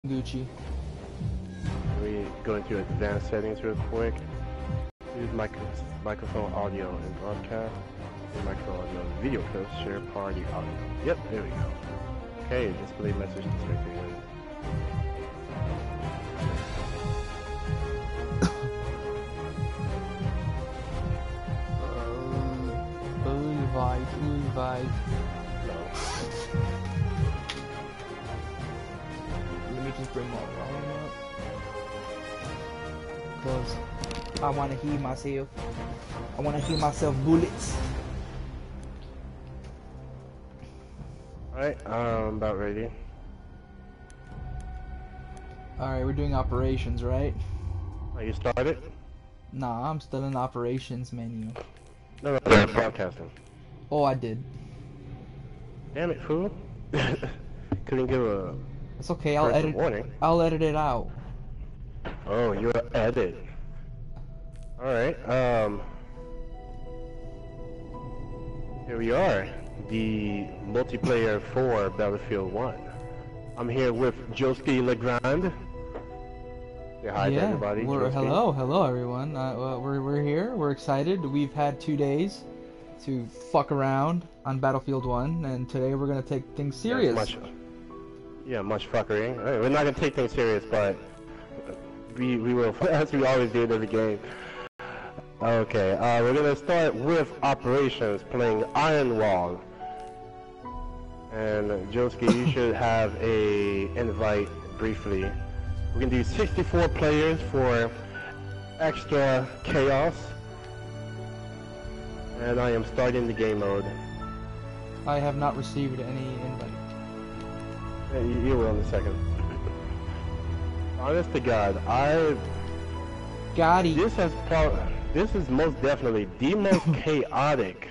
Gucci. We go into advanced settings real quick. Use microphone audio and broadcast. Microphone audio and video clips. Share party audio. Yep, there we go. Okay, display message to spectators. Invite. No. Let me just bring my volume up. Cause I wanna hear myself. I wanna hear myself bullets. Alright, about ready. Alright, we're doing operations, right? Are you started? Nah, I'm still in operations menu. No, broadcasting. Oh, I did. Damn it, fool. Couldn't give a... It's okay, I'll edit. Warning. I'll edit it out. Oh, you're edit. Alright, here we are. The multiplayer for Battlefield 1. I'm here with Joski Legrand. Say hi to everybody. Hello everyone. We're here. We're excited. We've had 2 days to fuck around on Battlefield 1, and today we're gonna take things serious. Much fuckery. We're not gonna take things serious, but we will, as we always do in every game. Okay, we're gonna start with operations, playing Iron Wall. And Joski, you should have a invite briefly. We're gonna do 64 players for extra chaos. And I am starting the game mode. I have not received any invite. You will in a second. Honest to God, this is most definitely the most chaotic,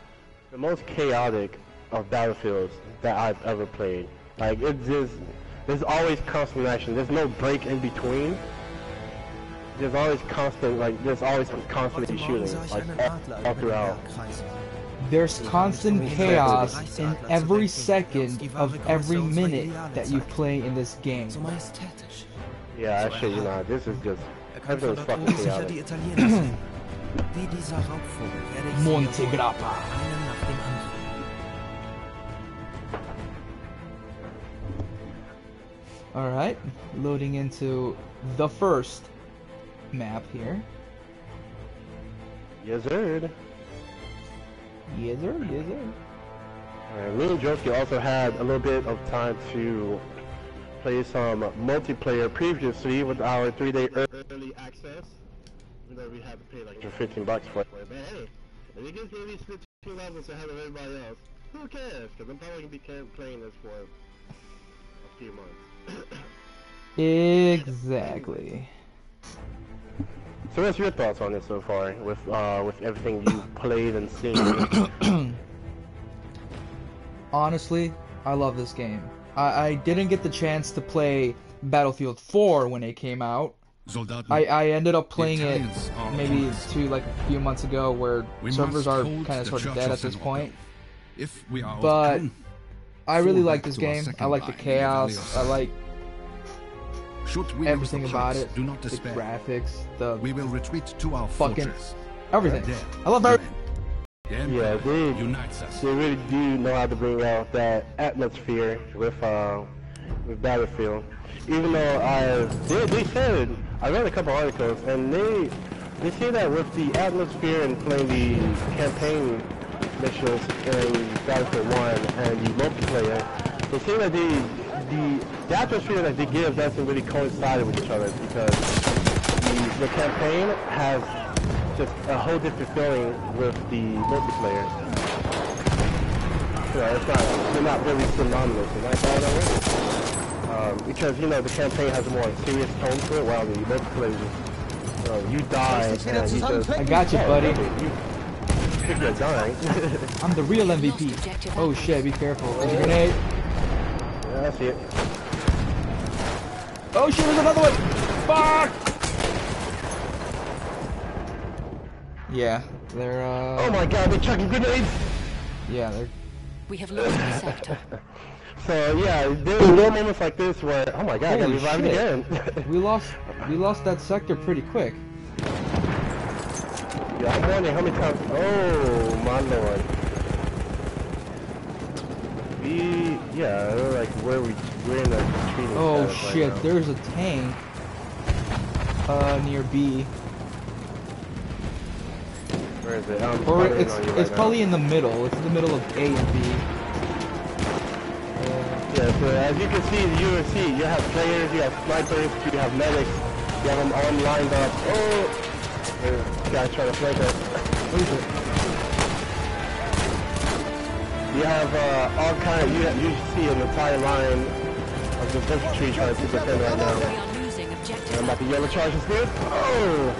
of Battlefields that I've ever played. Like, there's always constant action. There's no break in between. There's always constantly shooting, like all throughout. There's constant chaos in every second of every minute that you play in this game. Yeah, actually, you know, this is just everything's fucking chaotic. Monte Grappa. Alright, loading into the first map here. Yes, sir. Yes, sir. Alright, me and Joski also had a little bit of time to play some multiplayer previously with our 3-day early access. Even though we had to pay like $15 for it. But hey, if you just give me 2 levels ahead of everybody else, who cares? Because I'm probably going to be playing this for a few months. Exactly. So what's your thoughts on it so far, with everything you've played and seen? Honestly, I love this game. I didn't get the chance to play Battlefield 4 when it came out. I ended up playing it maybe like a few months ago, where servers are kind of sort of dead at this point. But I really like this game. I like the chaos. I like everything about it. The graphics, the fucking everything. I love everything. Yeah, they really do know how to bring out that atmosphere with Battlefield. Even though they said, I read a couple articles, and they say that with the atmosphere and playing the campaign missions in Battlefield 1 and the multiplayer, they say that the atmosphere that they give doesn't really coincide with each other, because the campaign has just a whole different feeling with the multiplayer. Yeah, they're not really synonymous, is that right? Because, you know, the campaign has a more serious tone to it, while the multiplayer is just, you die and you just... I got you, buddy. You think you're dying. I'm the real MVP. Oh shit, be careful. There's a grenade. Yeah, I see it. Oh shit, there's another one! Fuck! Yeah, they're Oh my god, they're chucking grenades! Yeah, they're... We have lost the sector. So yeah, there's little moments like this where, oh my god, I got revived again. we lost that sector pretty quick. Yeah, I'm wondering how many times. Oh my lord. Yeah, like we're in a treating. Oh shit, right, there's a tank near B. Where is it? Or it's probably in the middle. It's in the middle of A and B. Yeah, so as you can see, the UFC, you have players, you have snipers, you have medics, you have them all lined up. Oh! This guy's trying to flank us. You have all kind of, you see an entire line of the infantry trying to defend right now. I'm about to yellow charge this dude. Oh!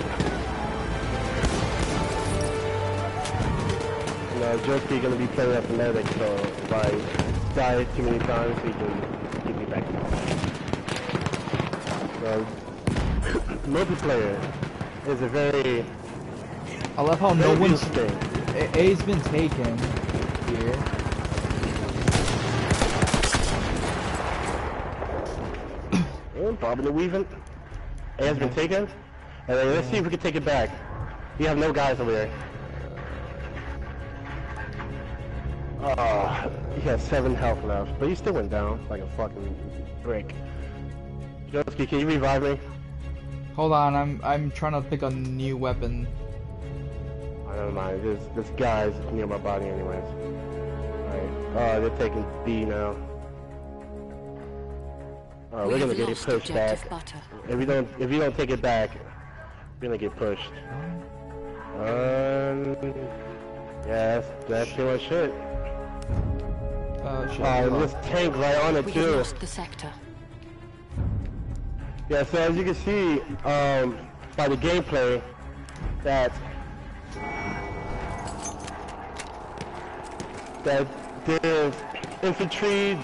No, Josuke gonna be playing up the medic, so if I die too many times, he can get me back. So, multiplayer is a very... I love how no one's... A's been taken here. Bobbing and weaving. A has been taken. And then let's see if we can take it back. We have no guys over here. He has 7 health left, but he still went down like a fucking brick. Josuke, can you revive me? Hold on, I'm trying to pick a new weapon. I don't mind. This guy's near my body anyways. Alright. They're taking B now. We're gonna get pushed back. If you don't take it back, we're gonna get pushed. Yeah, that's pretty much it. This tank right on it too. Lost the sector. Yeah, so as you can see by the gameplay, that there's infantry.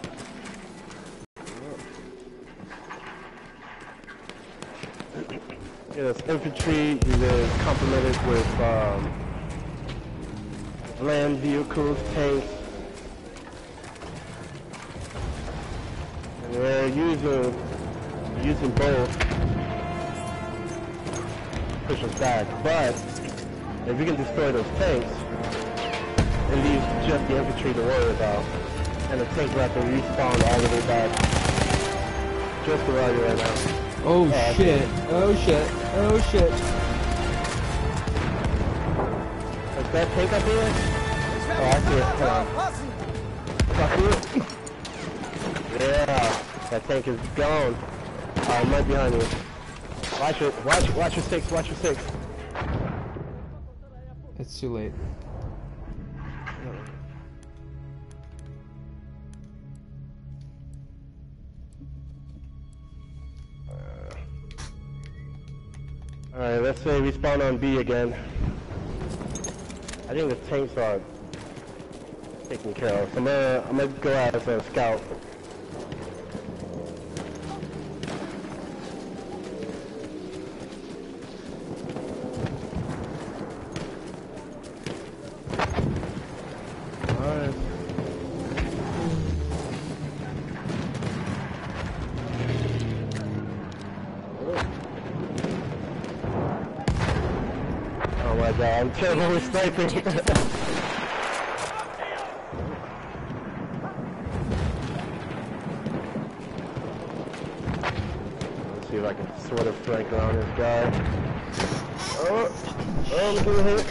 There's infantry. There's complemented with land vehicles, tanks. And they're using both to push us back. But if you can destroy those tanks, it leaves just the infantry to worry about. And the tank will have to respawn all the way back. Just around you right now. Oh shit, oh shit, oh shit. Is that tank up here? Oh, I see it. Hold on. Yeah, that tank is gone. I'm right behind you. Watch your 6, watch your 6. It's too late. Alright, let's say we spawn on B again. I think the tanks are taken care of. So I'm gonna go out as a scout. Alright. Oh my god, I'm terrible with sniping. Let's see if I can sort of flank around this guy. Oh, I'm getting hit.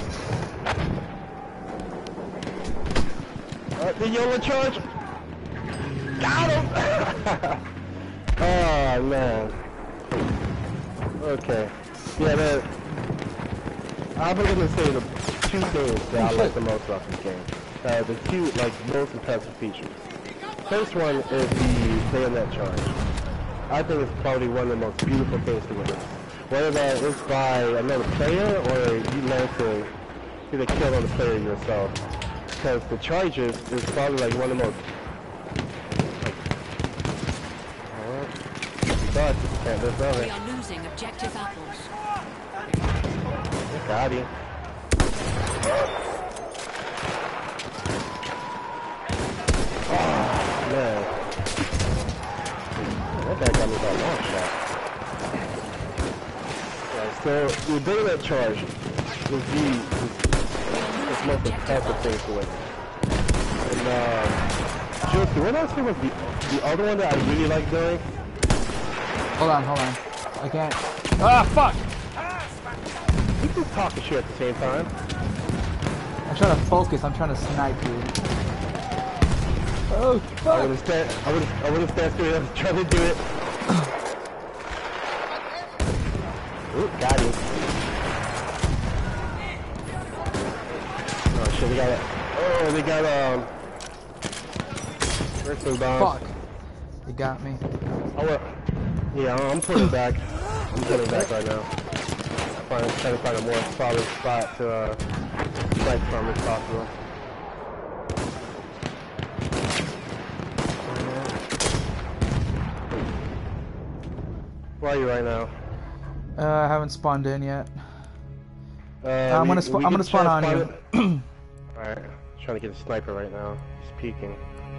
The yellow charge. Got him! Oh man. Okay. Yeah, I'm gonna say the 2 things that I like the most about this game. The 2 most impressive features. First one is the bayonet charge. I think it's probably one of the most beautiful things to witness. Whether that is by another player or you learn to either kill another player yourself. Because the charges is probably like one of the most but we are losing objective apples. Got him. Oh guy got me by a long shot. Yeah, so the ability that charge was the most effective thing to win. And Josie, what else was the other one that I really like doing? Hold on. I can't. Ah, fuck! You can talk and shit at the same time. I'm trying to focus. I'm trying to snipe you. Oh, fuck! I would've stand still. I was trying to do it. Ooh, got him. Oh shit, they got wrestling bombs. Fuck! You got me. Oh well. Yeah, I'm pulling back. I'm pulling back right now. I'm trying to find a more solid spot to strike from as possible. Where are you right now? I haven't spawned in yet. I'm gonna spawn on you. Alright, trying to get a sniper right now. He's peeking.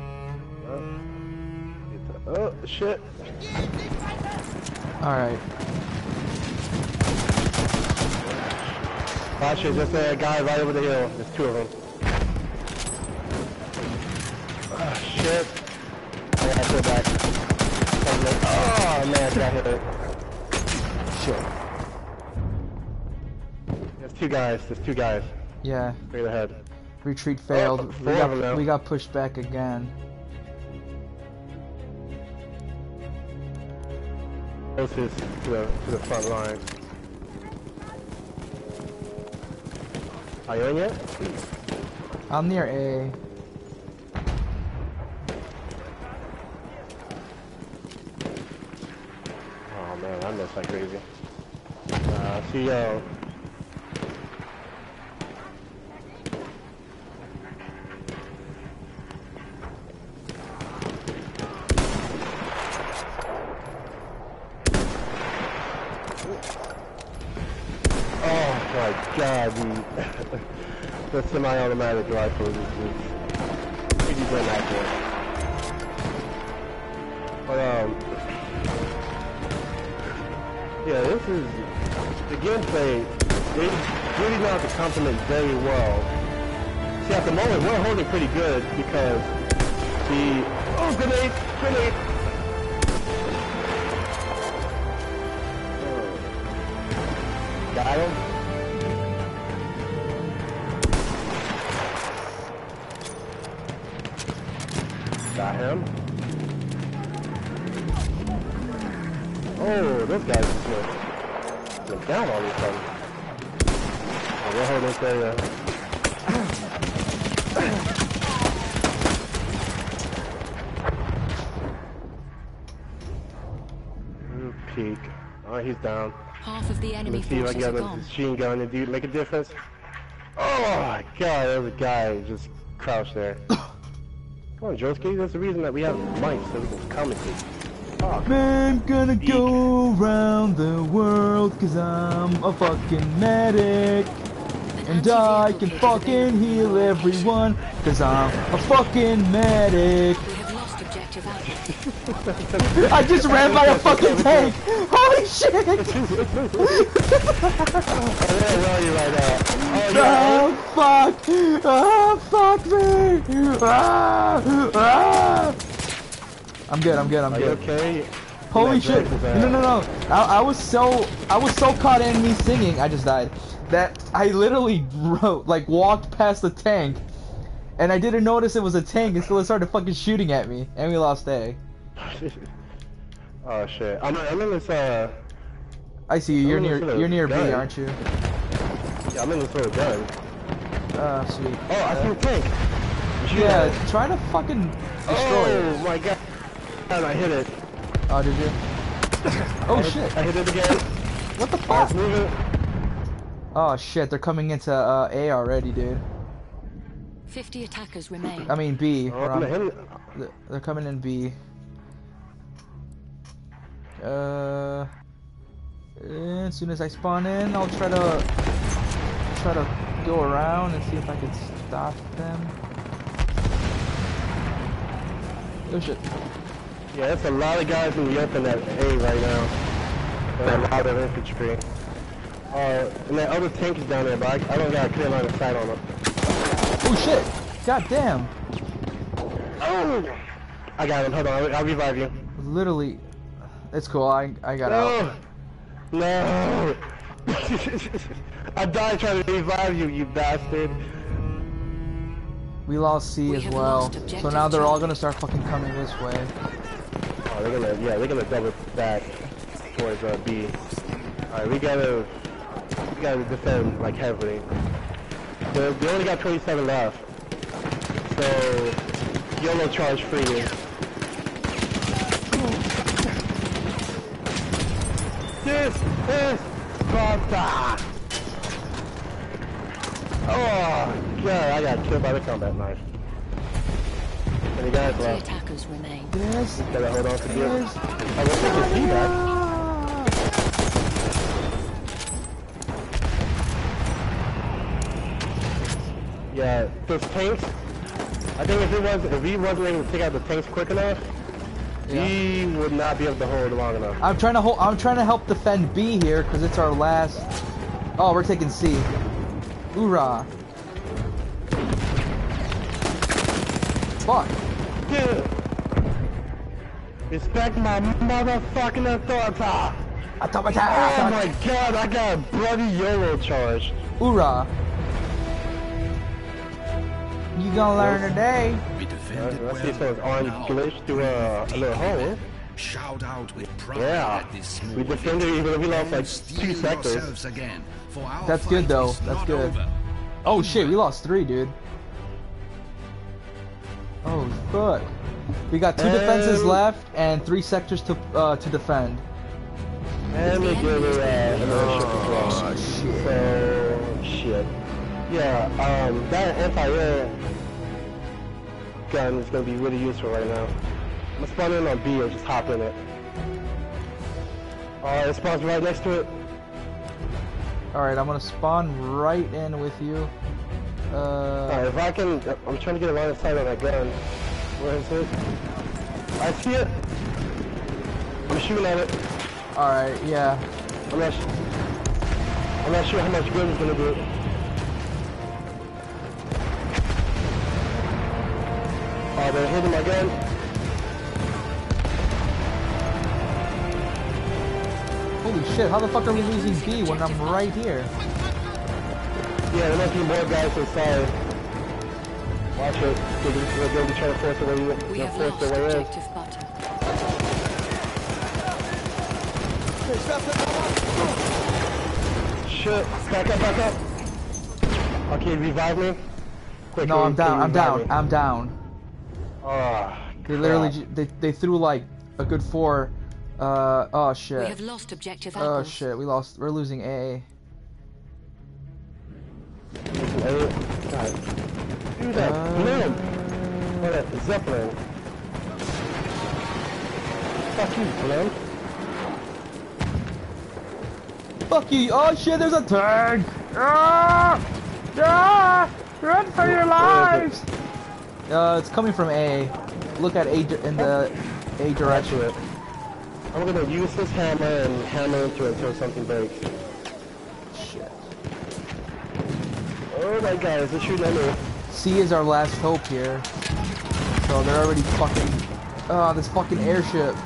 Oh shit! Alright. Oh shit, there's a guy right over the hill. There's two of them. Oh shit! I gotta go back. Oh man, I got hit. Shit. There's two guys. Yeah. Straight ahead. Retreat failed. We got pushed back again. Closest to the front line. Are you in yet? I'm near A. Oh man, I miss like crazy. See Oh my god, the semi-automatic rifle is pretty damn accurate. But yeah, this is the gameplay. They really know how to complement very well. See, at the moment we're holding pretty good because grenade. Got him. Got him. Oh, those guys just went down all of a sudden. Oh, we're holding this area. Peek. Oh, he's down. Half of the enemy Let's see if I can get a machine gun and do make a difference. Oh my god, there's a guy just crouched there. Come on, Josuke, that's the reason that we have mics so we can commentate. Oh. I'm gonna go around the world cause I'm a fucking medic. And I can fucking heal everyone cause I'm a fucking medic. We have lost objective Alpha. I just ran by a fucking tank! Holy shit! Where are you right now? Oh fuck! Oh fuck me! Ah! I'm good. Are you okay? Holy shit! No! I was so caught in me singing. I just died. That I literally walked past the tank, and I didn't notice it was a tank until it started fucking shooting at me, and we lost A. Oh shit! I'm in this I see you. You're near B, aren't you? Yeah, I'm in this little gun. Sweet. Oh, I see a tank. Yeah, try to fucking destroy it. Oh my god! And I hit it. Oh, did you? Oh shit! I hit it again. What the fuck? Oh shit! They're coming into A already, dude. 50 attackers remain. I mean B. Oh, They're coming in B. As soon as I spawn in, I'll try to go around and see if I can stop them. Oh shit. Yeah, there's a lot of guys in the open at A right now. And a lot of infantry. And that other tank is down there, but I don't got a clear line of sight on it. Oh shit! God damn! Oh! I got him, hold on, I'll revive you. Literally, it's cool, I got out. No! I died trying to revive you, you bastard. We lost C as well, so now they're all gonna start fucking coming this way. Oh, they're gonna double back towards B. Alright, we gotta defend like heavily. They only got 27 left, so YOLO charge free. This is Sparta! Oh god, I got killed by the combat knife. Any guys Three left? attackers remain. Yes. Gotta hold on to this. Yes. I will take his feedback. Yeah, those tanks. I think if he wasn't able to take out the tanks quick enough, he would not be able to hold long enough. I'm trying to help defend B here because it's our last. Oh, we're taking C. Hoorah! Fuck. Dude, respect my motherfucking authority. Oh my god, I got a bloody YOLO charge. Hoorah! You gonna learn today. We defended Let's see if those orange glitch through a little hole. Shout out with pride Yeah, at this small we defended even though we lost like 2 steal sectors. yourselves again, for our That's good fight though. is That's not good. over. Oh shit, we lost 3, dude. Oh fuck. We got 2 defenses left and 3 sectors to defend. And we give it another ship as well. Oh shit. So, shit. Yeah, that anti-air gun is gonna be really useful right now. I'm gonna spawn in on B and just hop in it. Alright, it spawns right next to it. Alright, I'm gonna spawn right in with you. Alright, if I can, I'm trying to get a line of sight on that gun. Where is it? I see it. I'm shooting at it. Alright, yeah. I'm not sure how much good it's gonna do. Oh, they're hitting my gun. Holy shit, how the fuck are we losing B when I'm right here? Yeah, there might be more guys inside. Watch it. They'll be trying to force their way in. We They'll have force lost their way in. objective butter. Shit. Back up. Okay, revive me. Quick, No, I'm down, revive me. I'm down. Oh, They literally, they threw like a good 4, oh We shit. have lost objective Oh apples. shit, we're losing A. God. Do that. Blimp. What a Zeppelin. Fuck you, Blimp. Fuck you, oh shit, there's a tank! Ah! Ah! Run for your lives! It's coming from A. Look at A in the A direction. I'm gonna use this hammer and hammer into it until something breaks. Shit. Oh my god, is it shooting at me? C is our last hope here. So they're already fucking... this fucking airship.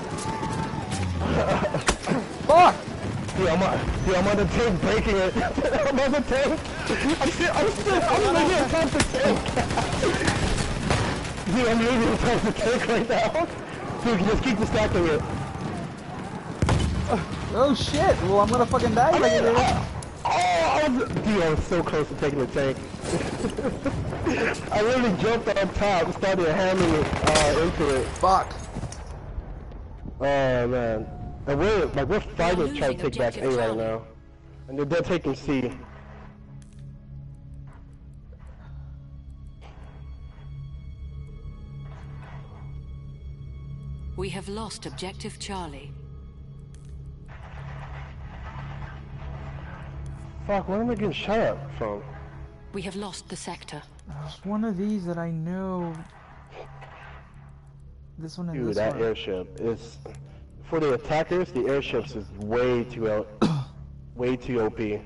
Fuck! Dude, I'm on the tank breaking it. I'm on the tank. I'm literally on top of the tank. Dude, I'm literally on top of the tank right now. Dude, just keep stacking it. Oh shit! Well, I'm gonna fucking die if I get it. Dude, I was so close to taking the tank. I literally jumped on top and started hammering it into it. Fuck. Oh man. And we're fighting trying to take back A right now. And they're taking C. We have lost objective Charlie. Fuck, where am I getting shot at from? We have lost the sector. There's one of these that I know. This one and Dude, this that one. airship is... For the attackers, the airships is way too way too OP. We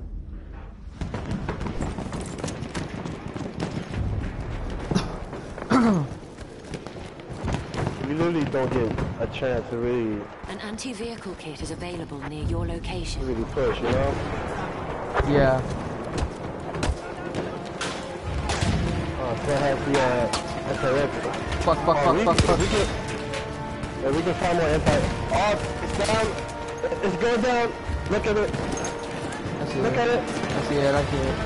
literally don't get a chance to really... An anti-vehicle kit is available near your location. Really push, you know? Yeah. Oh, so that has the, SRX. Fuck. We can find more anti... Oh, it's down! It's going down! Look at it! Look at it! I see it.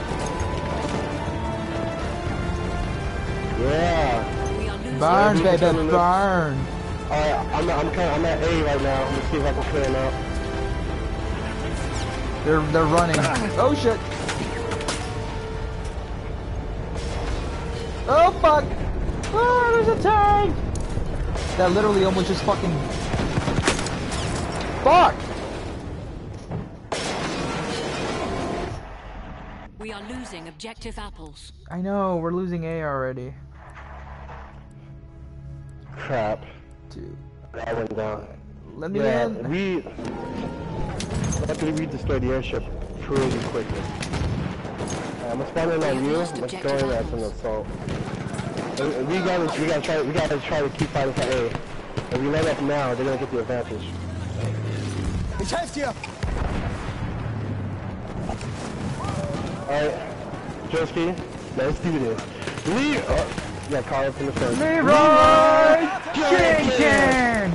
Yeah! We are losing. Burn, baby, burn! Alright, I'm at A right now. Let me see if I can clear him out. They're running. Oh shit! Oh fuck! Oh, there's a tank! That literally almost just fucking... Fuck! We are losing objective apples. I know, we're losing A already. Crap. Dude. That went down. Let me Yeah, in. luckily we destroyed the airship pretty quickly. I'm gonna spawn in on you. Let's go in as an assault. We gotta try to keep fighting for A. If we let up now, they're gonna get the advantage. Ich helfe dir! Alright, Joski, let's do this. Yeah, call up in the front. Leroy Jenkins!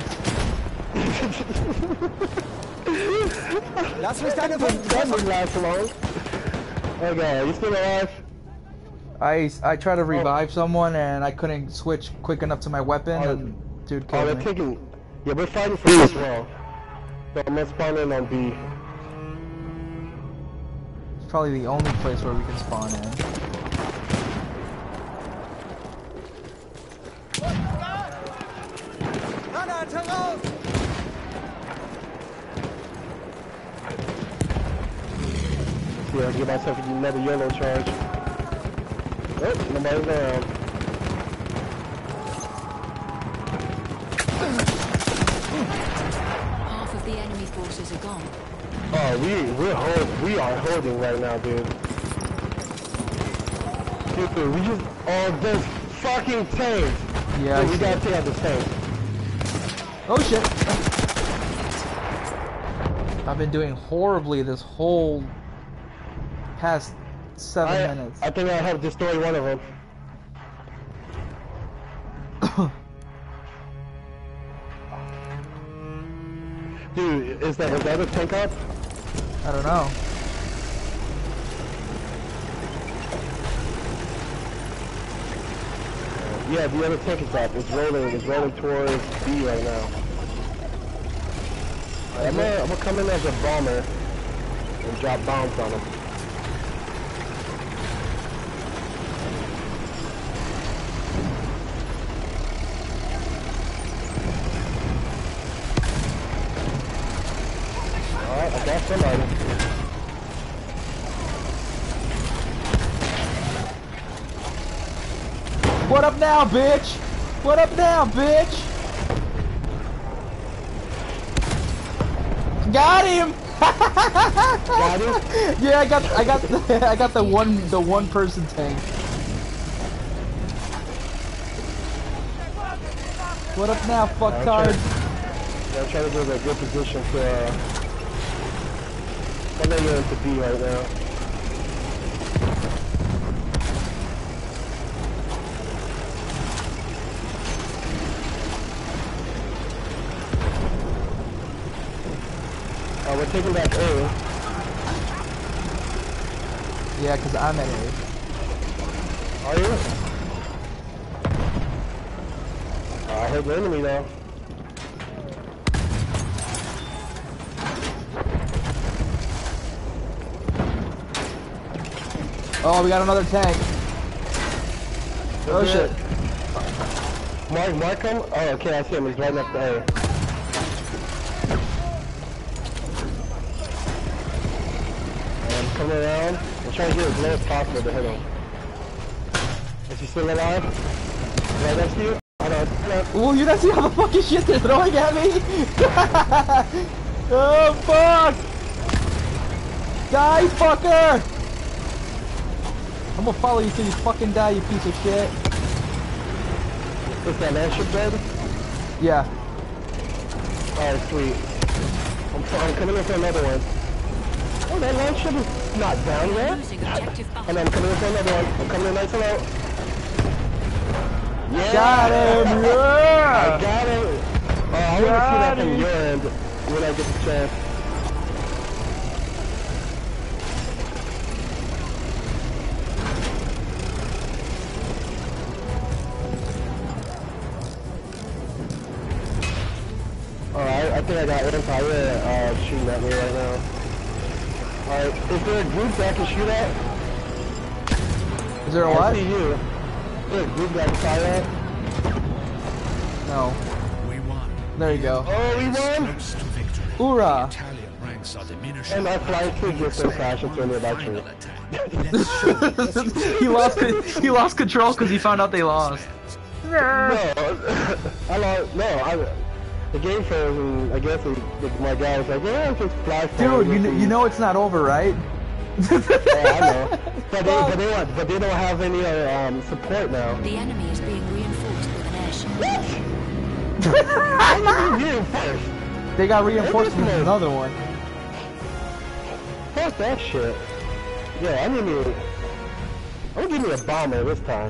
Lass mich deine Wunden That didn't last long. Okay, you still alive? I tried to revive someone and I couldn't switch quick enough to my weapon and dude killed they're me. taking... Yeah, we're fighting for this as well. So I'm gonna spawn in on B. It's probably the only place where we can spawn in. Granate raus! See, I'll give myself another yellow charge. Oh, nobody's around. Half of the enemy forces are gone. Oh, we are holding right now, dude. Dude, we just this fucking tank. Yeah, Dude, we gotta take out this tank. Oh shit! I've been doing horribly this whole past 7 minutes. I think I have destroyed one of them. Dude, is that a tank up? I don't know. Yeah, the other tank is up. It's rolling towards B right now. I'm gonna come in as a bomber and drop bombs on them. Alright, I got somebody. What up now, bitch? What up now, bitch? Got him! Got him? Yeah, I got the one person tank. What up now, fucktard? I'm trying to get a good position to I know you're into B right now. We're taking back A. Yeah, cause I'm at A. Are you? I heard the enemy now. Oh, we got another tank. Oh shit. Mark him? Oh, okay, I see him. He's right next to A. Come around. I'm trying to get as low as possible to hit him. Is he still alive? Right next to you? I don't. Oh, you don't see all the fucking shit they're throwing at me? Oh, fuck! Die, fucker! I'm gonna follow you till you fucking die, you piece of shit. Is that landship dead? Yeah. Alright, sweet. I'm coming in for another one. Oh, that landship is not down yet. Losing objective butter. And I'm coming in for another one. I'm coming in nice and out. Yeah! Got him! I Yeah! got him! Oh, I want to see that from your end when I get the chance. Alright, I think I got Empire shooting at me right now. Alright, is there a group that I can shoot at? Is there a I what? see you. Is there a group that I can fire at? No. We won. There you go. Oh, we won! Close to victory. Hoorah! Italian ranks are diminishing. And my flight crew just so crashed into a nearby tree. Final attack. Let's show them he lost control because he found out they lost. No, the game froze and I guess my guy was like, yeah, just fly forward. Dude, you know it's not over, right? Yeah, I know. But they don't have any support now. The enemy is being reinforced with an airship. I need you first. They got reinforced with another one. Fuck that shit. Yeah, I'm gonna give me a bomber this time.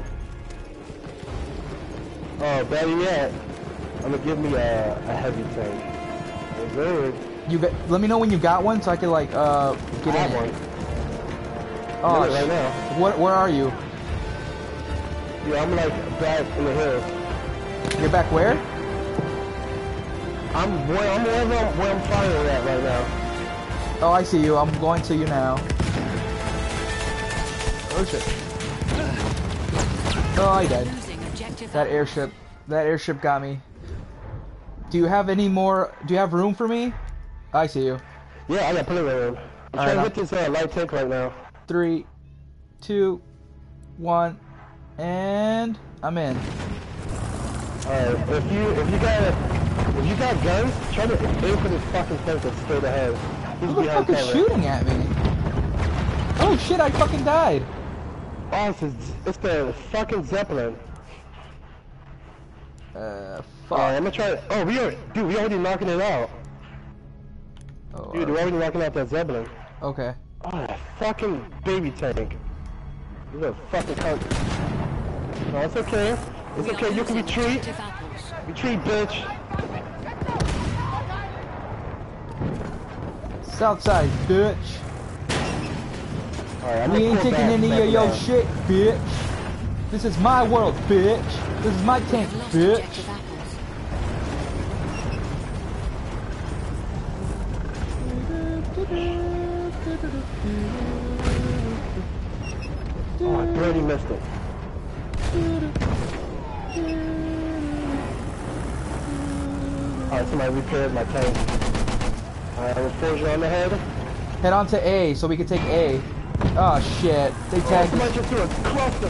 Oh, better yet, I'm gonna give me a heavy tank. Good. You got. Let me know when you got one so I can like get I in have it. one. Oh, Get it right now. Where are you? Yeah, I'm like back in the hills. You're back where? I'm where I'm firing at right now. Oh, I see you. I'm going to you now. Oh shit. Oh, I died. Losing objective That airship got me. Do you have any more? Do you have room for me? I see you. Yeah, I got plenty of room. I'm trying to hit this light tank right now. 3, 2, 1, and I'm in. Alright, if you got guns, try to aim for this fucking tank that's straight ahead. He's Who the behind fuck is cover. shooting at me? Oh shit! I fucking died. Oh, it's the fucking Zeppelin. Fuck. Alright, I'm gonna try. Oh, we already knocking it out. Oh, Dude, we're already knocking out that Zeppelin. okay. Oh, that fucking baby tank. You're a fucking cunt. No, it's okay. It's okay, you can retreat. objective apples. Retreat, bitch. Southside, bitch. Alright, I'm We gonna ain't pull taking back any of now. your shit, bitch. This is my world, bitch. This is my tank, We've lost bitch. objective apples. Oh, I barely missed it. Alright, somebody repaired my tank. Alright, I'm gonna forge you on the head. Head on to A so we can take A. Oh shit. They Oh, tagged somebody us. just threw a cluster.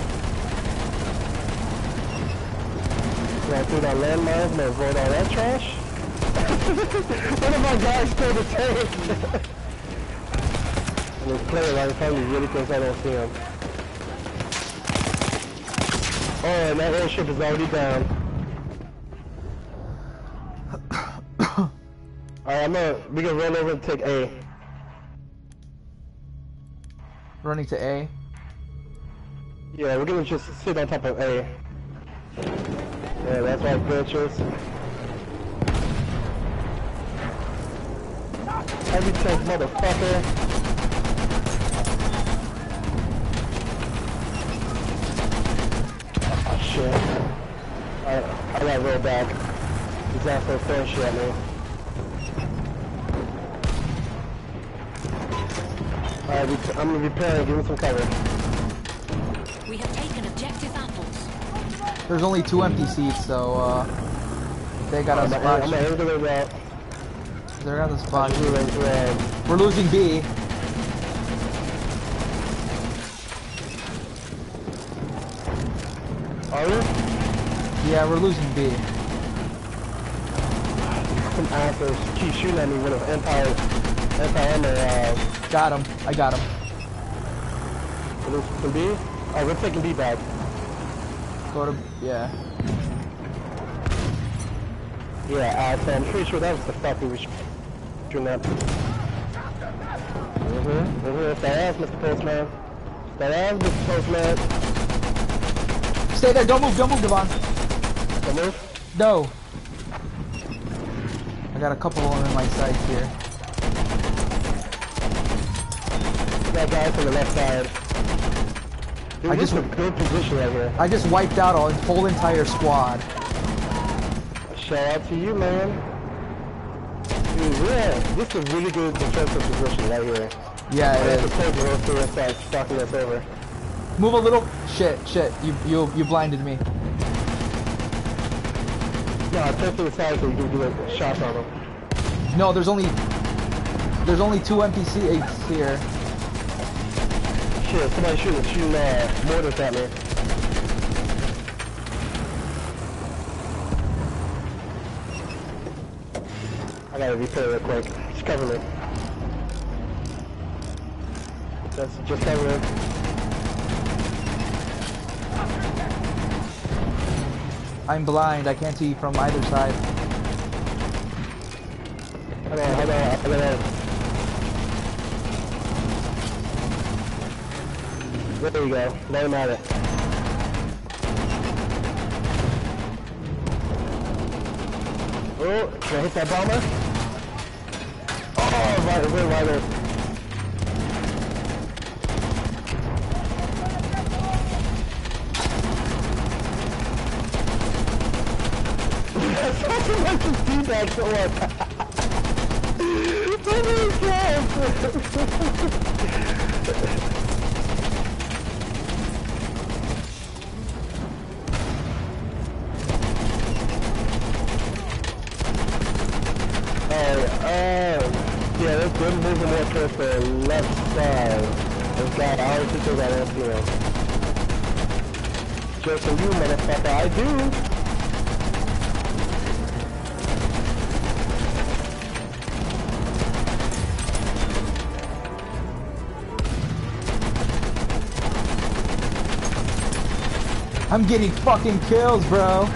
Yeah, I threw that landmine, I'm gonna avoid all that trash. One of my guys stole the tank. And this player right in front of me really thinks I don't see him. Oh, and that airship is already down. Alright, we gonna run over and take A. Running to A. Yeah, we're gonna just sit on top of A. Yeah, that's right, bitches. Heavy tank, motherfucker. Oh, shit. I gotta roll back. These assholes throwing shit at me. Alright, I'm gonna repair and give me some cover. We have taken objective apples. There's only 2 empty seats, so they got us I'm spot. gonna aim the way out. They're on the spot. Red. We're losing B. Are you? Yeah, we're losing B. some assholes keep shooting at me with an anti-armor, Got him. I got him. Is this B? Oh, we're taking B back. Go to, yeah. Yeah, so I'm pretty sure that was the fuck we were shooting at. It's that ass, Mr. Postman. That ass, Mr. Postman. Stay there, don't move, Devon. Don't move? No. I got a couple of them in my sights here. That guy from the left side. Dude, this is a good position right here. I just wiped out a whole entire squad. Shout out to you, man. Dude, yeah, this is a really good defensive position right here. Yeah, it is. Stalking us over. Move a little. Shit. You blinded me. No, turn to the side so you can do a shot on them. No, there's only 2 NPCs here. Shit, somebody shooting mortars at me. I gotta repair real quick. Just cover me. Just cover it. I'm blind. I can't see from either side. Hold on. There we go. Let him at it. Oh, can I hit that bomber? Oh, right there. That's fucking like this feedback so much. Oh yeah, let's move more towards the left side. This guy, I always think that SPM. Just for you, motherfucker, I do. I'm getting fucking kills, bro.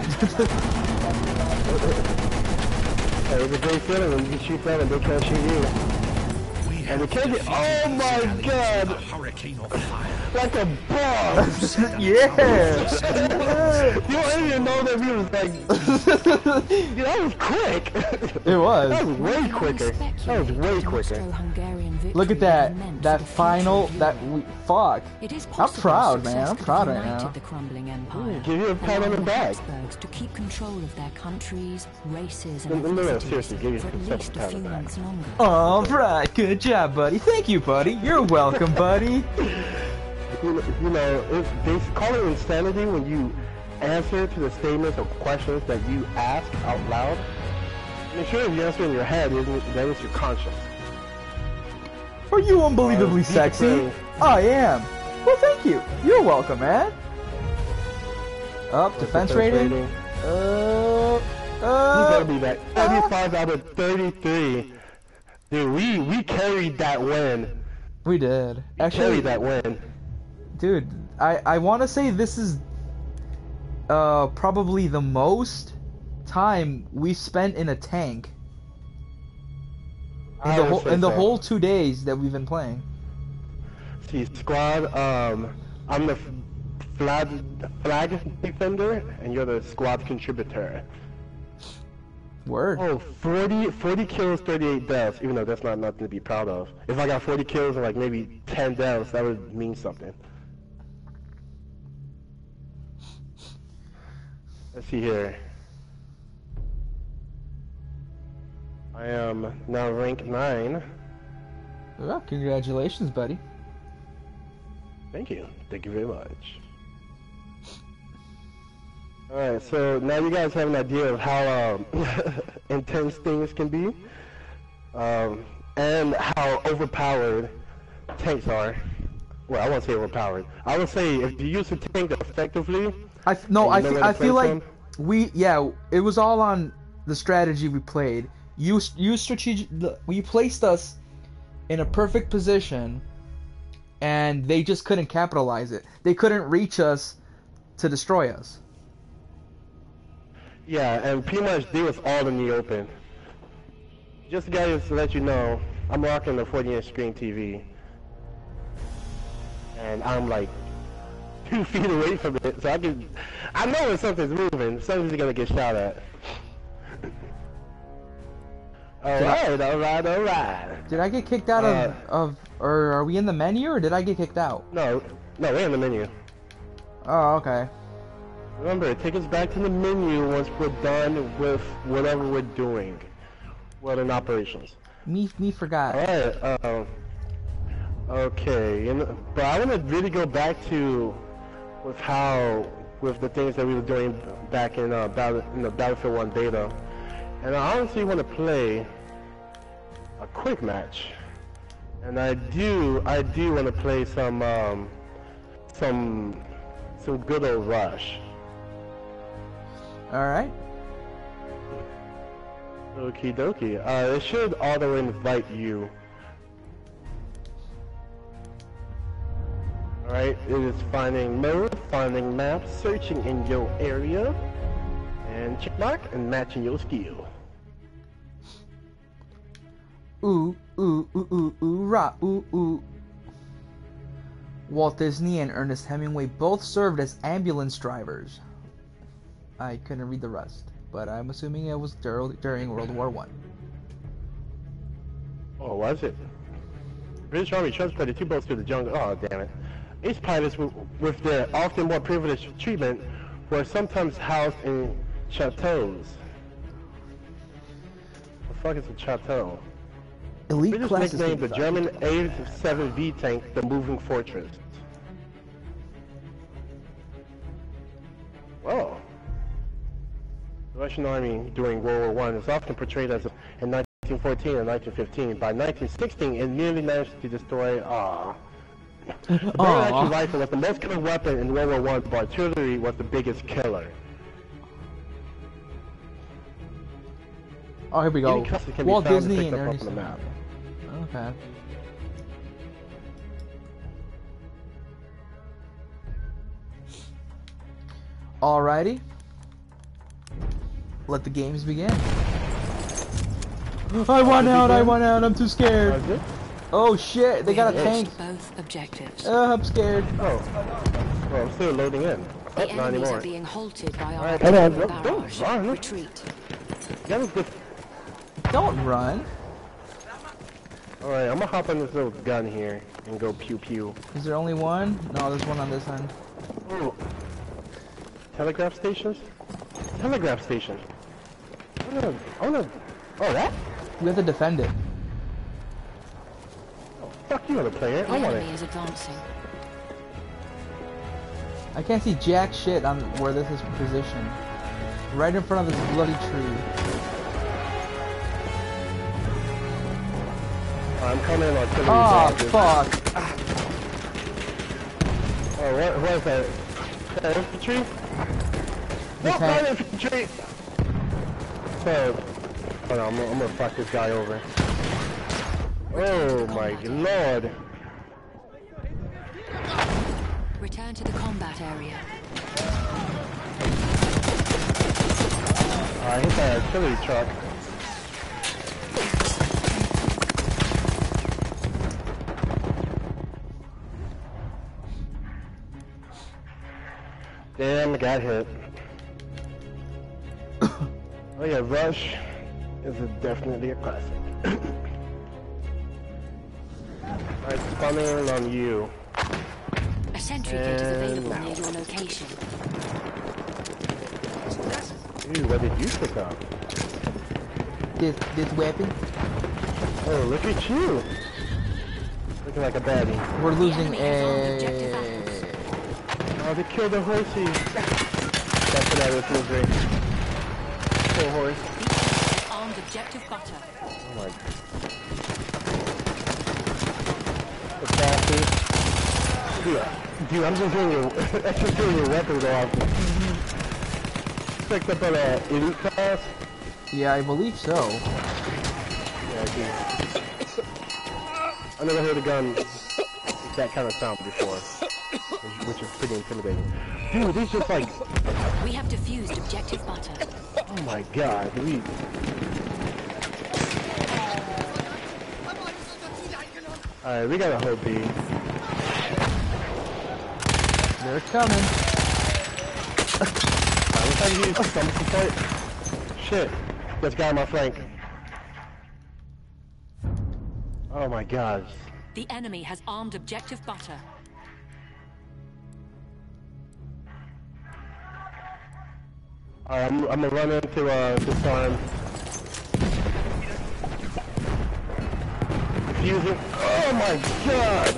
It's a great feeling when you shoot them and they can't shoot you. And they can't get, oh my god! Like a bomb! Yeah! You don't even know that we was like... Dude, that was quick! It was. That was way quicker. That was way quicker. Look at that. That final... Fuck. I'm proud, man. I'm proud right now. Give you a pat on the back. To keep control of their countries, races, and seriously, give you a pat on the back. Alright, good job, buddy. Thank you, buddy. You're welcome, buddy. You know, they call it insanity when you answer to the statements or questions that you ask out loud. I mean, sure, if you answer in your head, that is your conscience. Are you unbelievably sexy? I am. Well, thank you. You're welcome, man. Up, defense rating. You better be back. 35 out of 33. Dude, we carried that win. We did. Actually, carried that win. Dude, I want to say this is probably the most time we spent in a tank in the whole 2 days that we've been playing. See, squad, I'm the flag defender, and you're the squad contributor. Word. Oh, 40 kills, 38 deaths, even though that's not nothing to be proud of. If I got 40 kills and like maybe 10 deaths, that would mean something. Let's see here. I am now rank 9. Well, congratulations, buddy. Thank you. Thank you very much. Alright, so now you guys have an idea of how intense things can be. And how overpowered tanks are. Well, I won't say overpowered. I would say if you use a tank effectively... I feel like it was all on the strategy we played. You placed us in a perfect position, and they just couldn't capitalize it. They couldn't reach us to destroy us. Yeah, and pretty much they was all in the open. Just guys to let you know, I'm rocking the 40-inch screen TV, and I'm like 2 feet away from it, so I know when something's moving, something's gonna get shot at. Alright. Did I get kicked out or are we in the menu, or did I get kicked out? No, we're in the menu. Oh, okay. Remember, take us back to the menu once we're done with whatever we're doing. Well, in operations. Me forgot. Alright, okay, but I want to really go back to with the things that we were doing back in Battlefield 1 beta, and I honestly want to play a quick match, and I do want to play some good old Rush. All right. Okie dokie. It should auto invite you. Alright, it is finding mode, finding map, searching in your area, and check mark and matching your skill. Ooh, rah, ooh. Walt Disney and Ernest Hemingway both served as ambulance drivers. I couldn't read the rest, but I'm assuming it was during World War I. Oh, was it? British Army transported 2 boats to the jungle. Oh, damn it. Ace pilots, with their often more privileged treatment, were sometimes housed in chateaus. The fuck is a chateau? Elite British classes nicknamed the German A-7V tank the Moving Fortress. Whoa. The Russian army during World War I is often portrayed as in 1914 and 1915. By 1916, it nearly managed to destroy. The battle-action rifle was the most common weapon in World War I, but artillery was the biggest killer. Oh, here we go. Walt Disney and Ernest. Okay. Alrighty. Let the games begin. I won out, I'm too scared. Oh shit, they got a tank. Both objectives. I'm scared. Oh. Well, I'm still loading in. The Not enemies anymore. are being halted by our barrage. Retreat. Don't run. Alright, I'm gonna hop on this little gun here and go pew pew. Is there only one? No, there's one on this end. Oh. Telegraph stations? Telegraph station. I wanna... Oh, that? We have to defend it. Oh, fuck you, other player. The I want enemy it. is advancing. I can't see jack shit on where this is positioned. Right in front of this bloody tree. I'm coming on artillery. Oh, fuck. Oh, what is that? Is that infantry? No, not infantry! So, hold on, I'm gonna fuck this guy over. Oh my lord. Return to the combat area. I hit that artillery truck. Damn, I got hit. Oh yeah, Rush is definitely a classic. Alright, spawning on you. A sentry kit is available near your location. Ooh, what did you pick up? This weapon? Oh, look at you! Looking like a baddie. We're losing a... Oh, they killed the horsey! That's what I was losing. Poor horse. Armed objective butter. Oh my... The bastard. Dude, I'm just doing your weapon go off. Picked up an elite class? Yeah, I believe so. I never heard a gun with that kind of sound before, which is pretty intimidating. Dude, these just like... We have defused objective butter. Oh my god, we... Alright, we gotta hold B. They're coming. Alright, let's use some support. Shit. There's a guy on my flank. Oh my god. The enemy has armed objective butter. Alright, I'm gonna run into this farm. Defusing. Oh my god!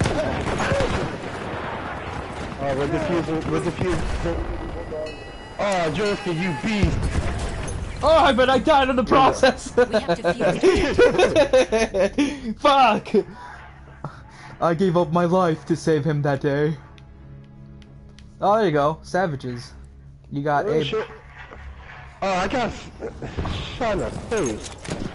Oh, we're defusing. Oh, Jonesy, you beast! Oh, but I died in the process! We have defused. Fuck! I gave up my life to save him that day. Oh, there you go. Savages. You got Oh, Abe. shit. Oh, I got shot in the face.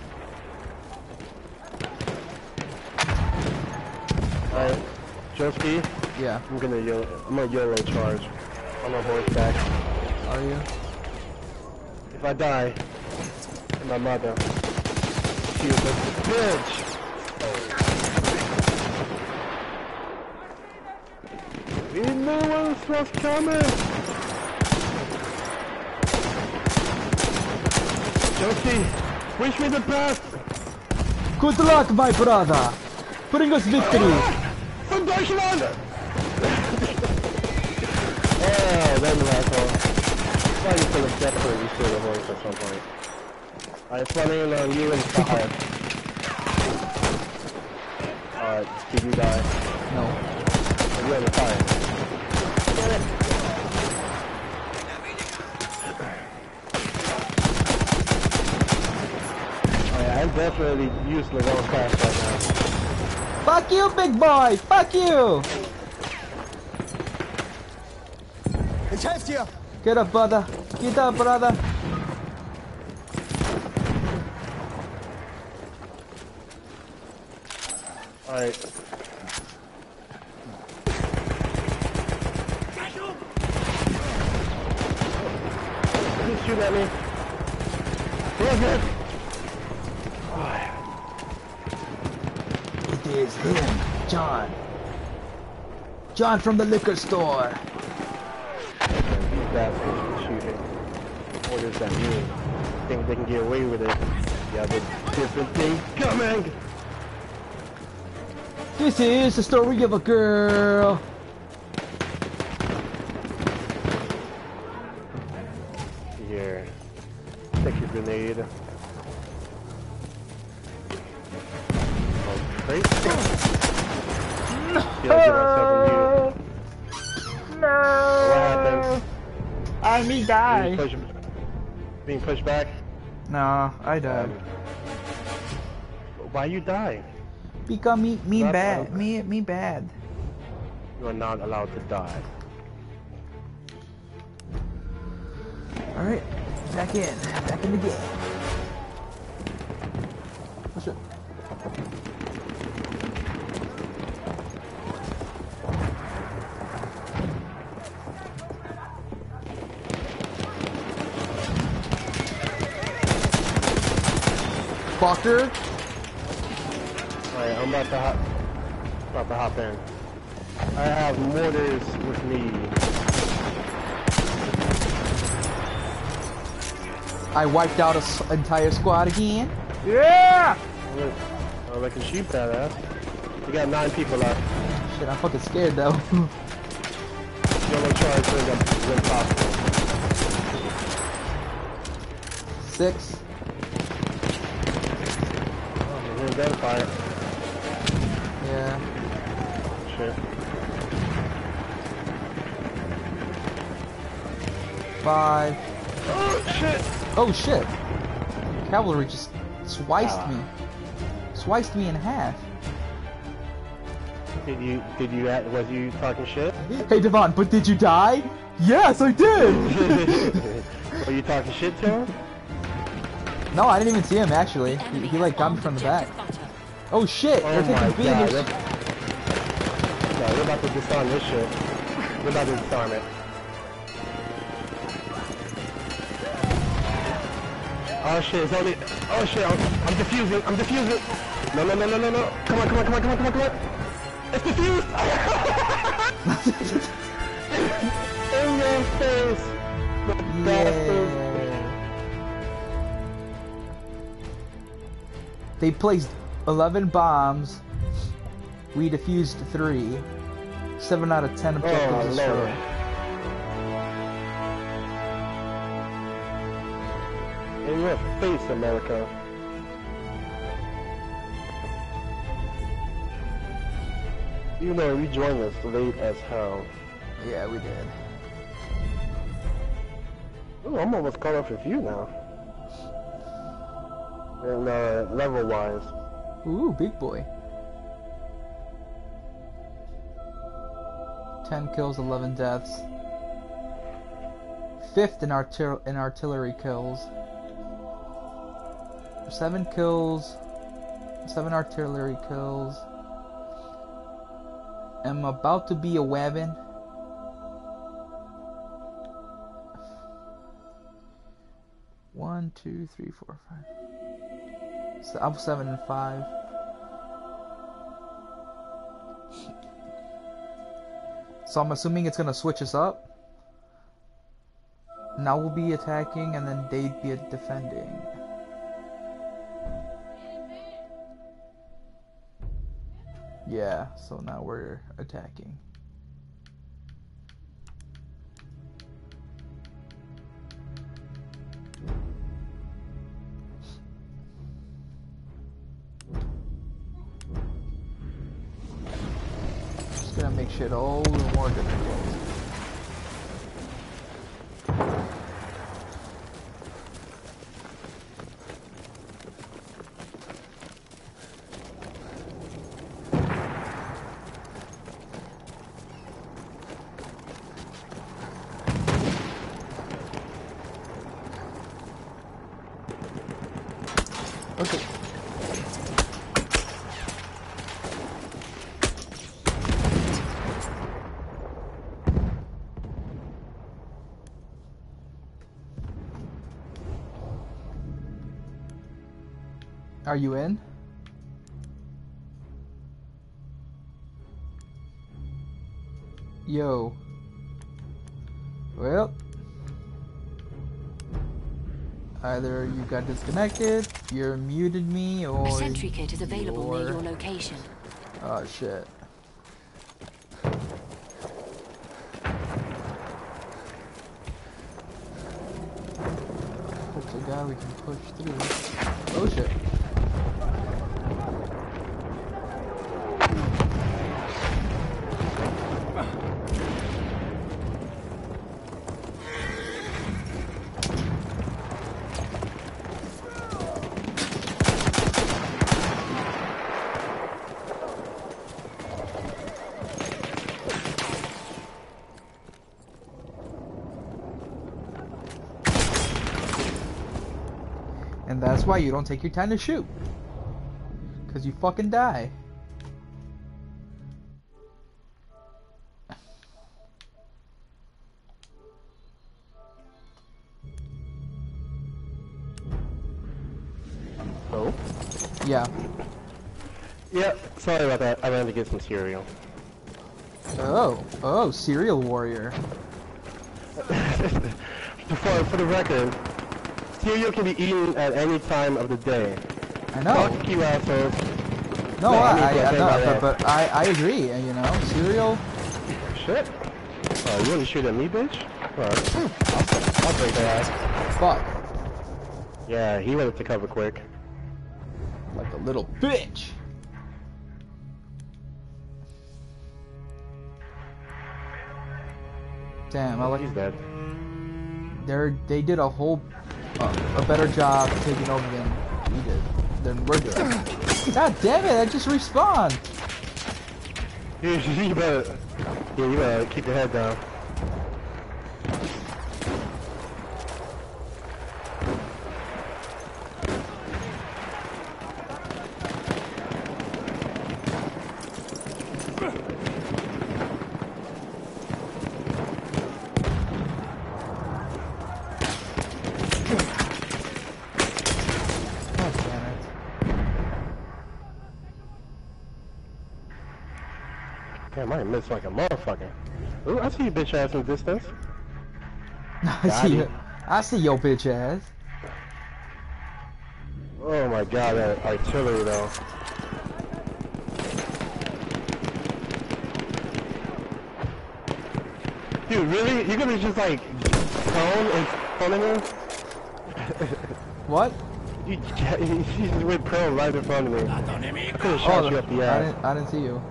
Alright, Jonesy. Yeah. I'm gonna YOLO charge on a horseback. Are you? If I die, my mother, she was a bitch. We knew what was coming. Josie, wish me the best. Good luck, my brother. Bring us victory. From Deutschland. Oh, that's an asshole. Why you could have definitely restored the horse at some point. Alright, running on you and Sahar. Alright, did you die? No. You're on the fire. Get it! Alright, I'm definitely useless on class right now. Fuck you, big boy. Fuck you. Ich helfe dir! Get up, brother. Get up, brother. Alright. Please shoot at me. Damn it! It is him, John. John from the liquor store. These bastards are shooting. What does that mean? Think they can get away with it? Yeah, but different thing coming! This is the story of a girl. Here. Take your grenade. Okay. No. What happened? I me die. Being pushed back? No, I died. Why you die? Because me Not bad. allowed. Me bad. You are not allowed to die. Alright, back in the game. What's it? Proctor? Alright, I'm about to hop in. I have mortars with me. I wiped out an entire squad again. Yeah! Oh, they can shoot that ass. We got 9 people left. Shit, I'm fucking scared though. YOLO charge when possible. 6. Oh, here's gunfire. Yeah. Shit. 5. Oh shit! Oh shit! Cavalry just swiced me. Swiced me in half. Was you talking shit? Hey Devon, but did you die? Yes, I did! Were you talking shit to him? No, I didn't even see him actually. He like got me from the back. Objective butter. Oh shit! Oh They're my taking B. god. We're about to disarm this shit. We're about to disarm it. Oh shit, it's only... Oh shit, I'm defusing, I'm defusing! No. Come on. It's defused! In your face! The bastard! They placed 11 bombs. We defused 3. 7 out of 10 objectives destroyed. In your face, America. Even though we joined us late as hell. Yeah, we did. Ooh, I'm almost caught up with you now. And level-wise. Ooh, big boy. 10 kills, 11 deaths. 5th in artillery kills. 7 kills, 7 artillery kills. I'm about to be a weapon. One, 2, 3, 4, 5. So I'm 7 and 5. So I'm assuming it's gonna switch us up. Now we'll be attacking, and then they'd be defending. Yeah, so now we're attacking. Just gonna make shit all the more difficult. Okay. Are you in? Yo. Well. Either you got disconnected, you're muted me, or A sentry kit is available near your location. Oh shit. That's a guy we can push through. Oh shit. And that's why you don't take your time to shoot. Because you fucking die. Oh? Yeah. Yep, sorry about that. I ran to get some cereal. Oh, Serial Warrior. For the record, cereal can be eaten at any time of the day. I know. Fuck you, assholes. No, No, I know, know, but I agree, you know, cereal. Shit. Oh, you want to shoot at me, bitch? Alright. I'll break that ass. Fuck. Yeah, he went to cover quick. Like a little bitch. Damn, I like. He's dead. They did a whole a better job taking over than we did. Than we're doing. God damn it! I just respawned. You better keep your head down. Damn, I missed like a motherfucker. Ooh, I see you bitch ass in the distance. I see your bitch ass. Oh my god, that artillery though. Dude, really? You're gonna just like prone in front of me? What? You just went prone right in front of me. I could have shot you up the ass. I didn't see you.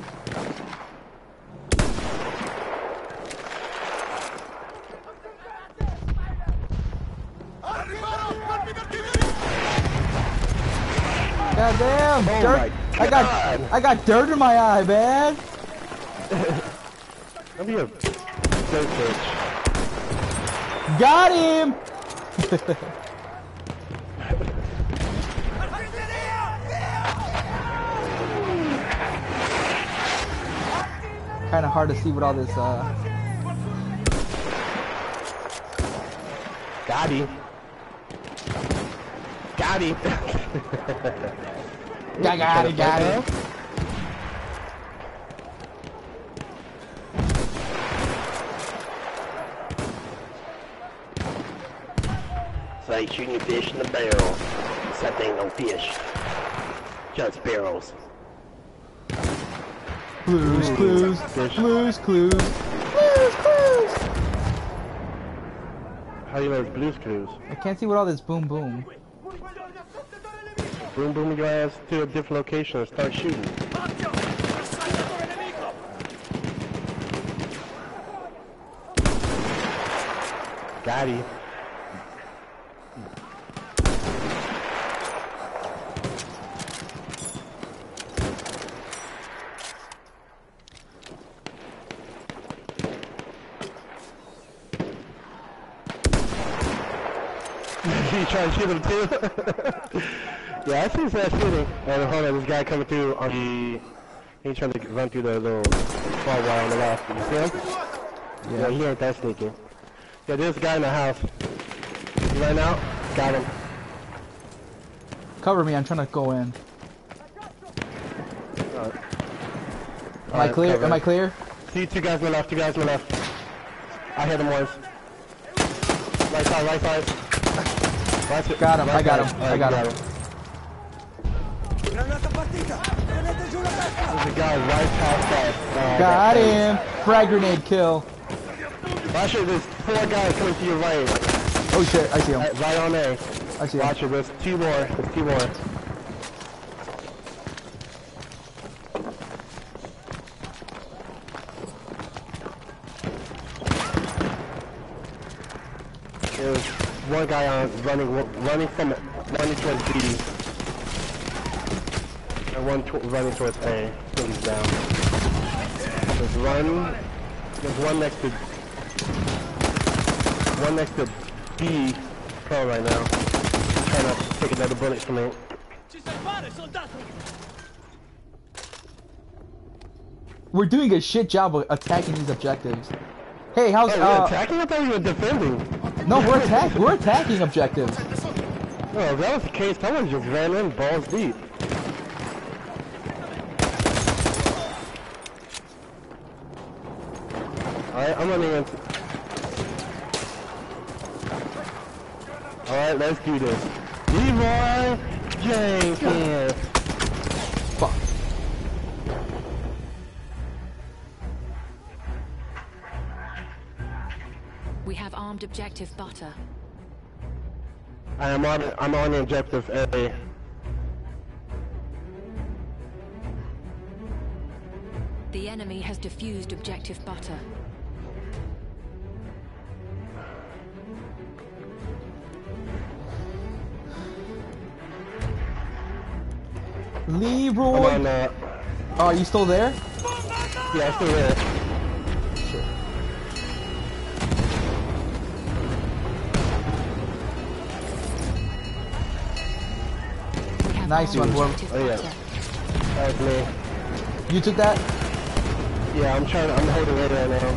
God damn! Oh Dirt! I got dirt in my eye, man. Let me a dirt bitch. Got him! Kind of hard to see with all this. Got him. Got him. Got it. It's like shooting fish in the barrel. Except ain't no fish. Just barrels. Blues Clues. Blues Clues. Blues Clues. How do you know it's Blues Clues? I can't see what all this boom boom. Boom boom your ass to a different location and start shooting. Got him. You trying to shoot him too? Yeah, I see that shooting. And hold on, this guy coming through on the... He's trying to run through the little barbed wire on the left. You see him? Yeah, he ain't that sneaky. Yeah, there's a guy in the house. He ran out. Got him. Cover me, I'm trying to go in. Am I clear? Am I clear? See, two guys on the left, two guys on the left. I hit him once. Right side, right side. Got him, I got him, I got him. There's a guy right past that. Got him! Frag grenade kill. Watch it, there's four guys coming to your right. Oh shit, I see him. Right on A. I see him. Watch it, there's two more. There's two more. There's one guy on running towards B. And one running towards A. I think he's down. There's one next to B pro right now. Trying to take another bullet from me. We're doing a shit job of attacking these objectives. Hey, how's we're attacking? I thought we were defending. No, we're attacking objectives. No, if that was the case, someone just ran in balls deep. Alright, I'm running into... Alright, let's do this. Leroy Jenkins! Fuck. We have armed objective butter. I'm on the objective A. The enemy has defused objective butter. Leroy! Oh, are you still there? Yeah, I'm still there. Nice one, whoever. Oh yeah. That was me. You took that? Yeah, I'm holding it right now.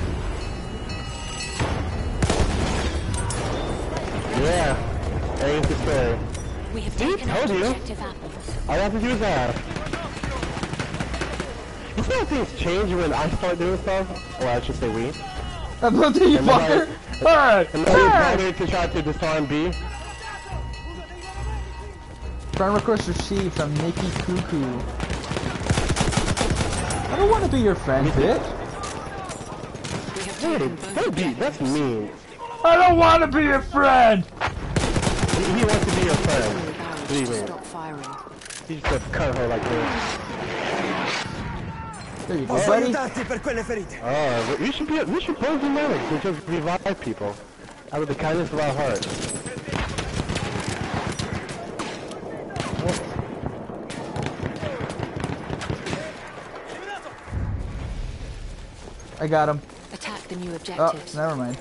Yeah, aim to spare. We have See, taken told out you. objective apples. All I have to do is ask. You see how things change when I start doing stuff? Or I should say we. I'm going to you, fucker! Alright! And now you're planning to try to disarm B. Friend request received from Nikki Cuckoo. I don't want to be your friend, bitch. We have Hey, taken both don't be, that's objectives. mean. I don't want to be your friend! He wants to be your friend. Barrels Believe to me. stop firing. He just said cut her like this. There you go, Posso buddy. aiutarti per quelle ferite? Oh, we should both be managed to just revive people. Out of the kindness of our heart. I got him. Attack the new Oh, objectives. never mind.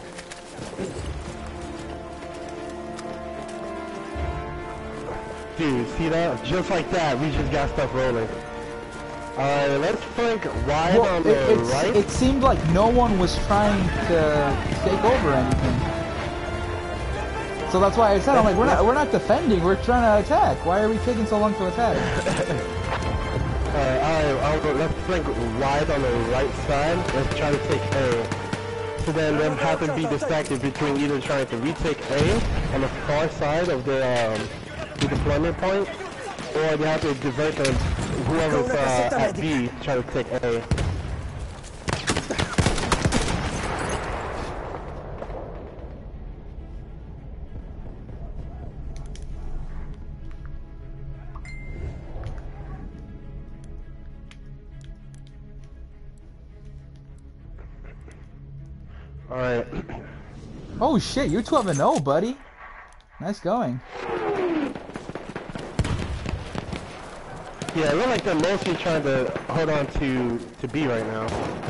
Dude, see that? Just like that, we just got stuff rolling. Alright, let's flank wide on the right. It seemed like no one was trying to take over anything. So that's why I said, I'm like, we're not defending, we're trying to attack. Why are we taking so long to attack? Alright, let's flank wide on the right side. Let's try to take A. So then them have to be distracted between either trying to retake A on the far side of the deployment point, or they have to divert them, whoever's at B, try to take A. Alright. Oh shit, you're 12-0, buddy. Nice going. Yeah, it looks like they're mostly trying to hold on to B right now.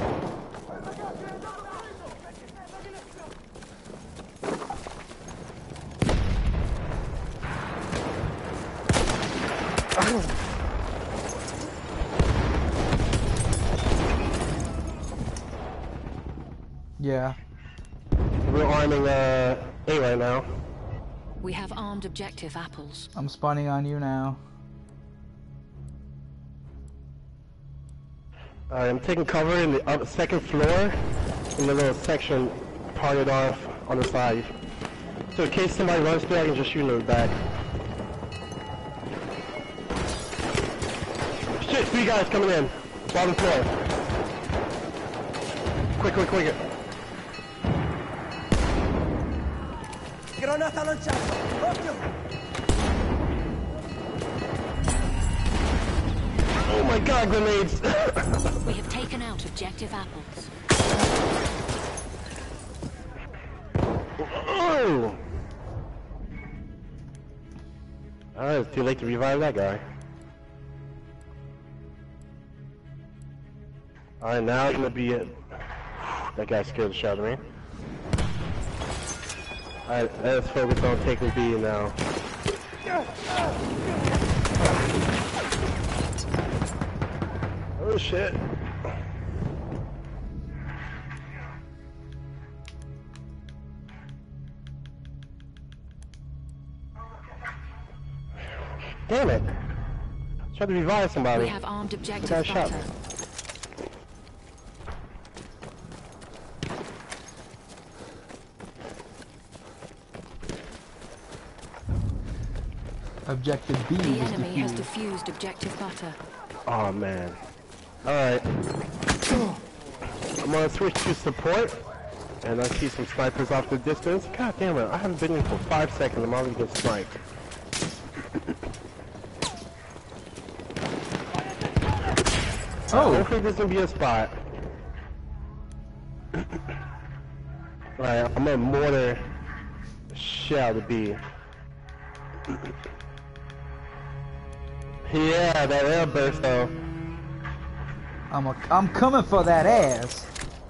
Yeah. We're arming A right now. We have armed objective apples. I'm spawning on you now. I'm taking cover in the second floor, in the little section parted off on the side. So in case somebody runs through, I can just shoot in the back. Shit, 3 guys coming in. Bottom floor. Quick. Granata lanciata! Occhio! Oh my god, grenades! We have taken out objective apples. Oh! Alright, it's too late to revive that guy. Alright, now it's gonna be it. That guy scared the shit out of me. Alright, let's focus on taking B now. Oh shit. Damn it. Try to revive somebody. We have armed objective Got shot. butter. Objective B The is enemy has defused. defused objective butter. Oh man. Alright. I'm gonna switch to support. And I see some snipers off the distance. God damn it, I haven't been in for 5 seconds. I'm already getting sniped. Oh! Hopefully this will be a spot. Alright, I'm gonna mortar shit out of B. Yeah, that air burst though. I'm coming for that ass.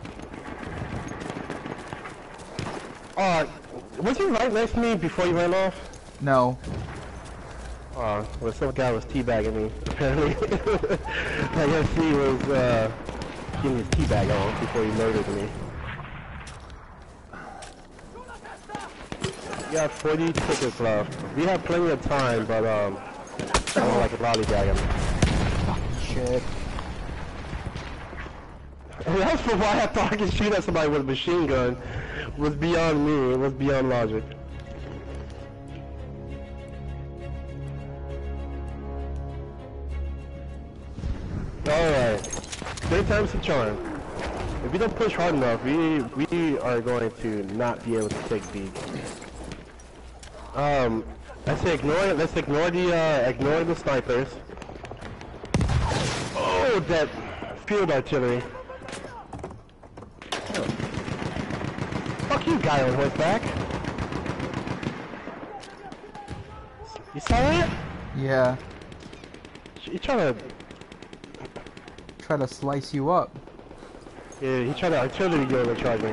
Was he right next to me before you ran off? No. Oh, well, some guy was teabagging me, apparently. I guess he getting his teabag on before he murdered me. We got 40 tickets left. We have plenty of time, but I don't like a lollygag him. Shit. And that's for why I thought I could shoot at somebody with a machine gun. Was beyond me. It was beyond logic. Alright. Third time's the charm. If we don't push hard enough, we are going to not be able to take B. Let's ignore the snipers. Oh, that field artillery. Oh. Fuck you, guy on horseback. You saw that? Yeah. He tried to slice you up. Yeah, he tried to artillery go to charge me.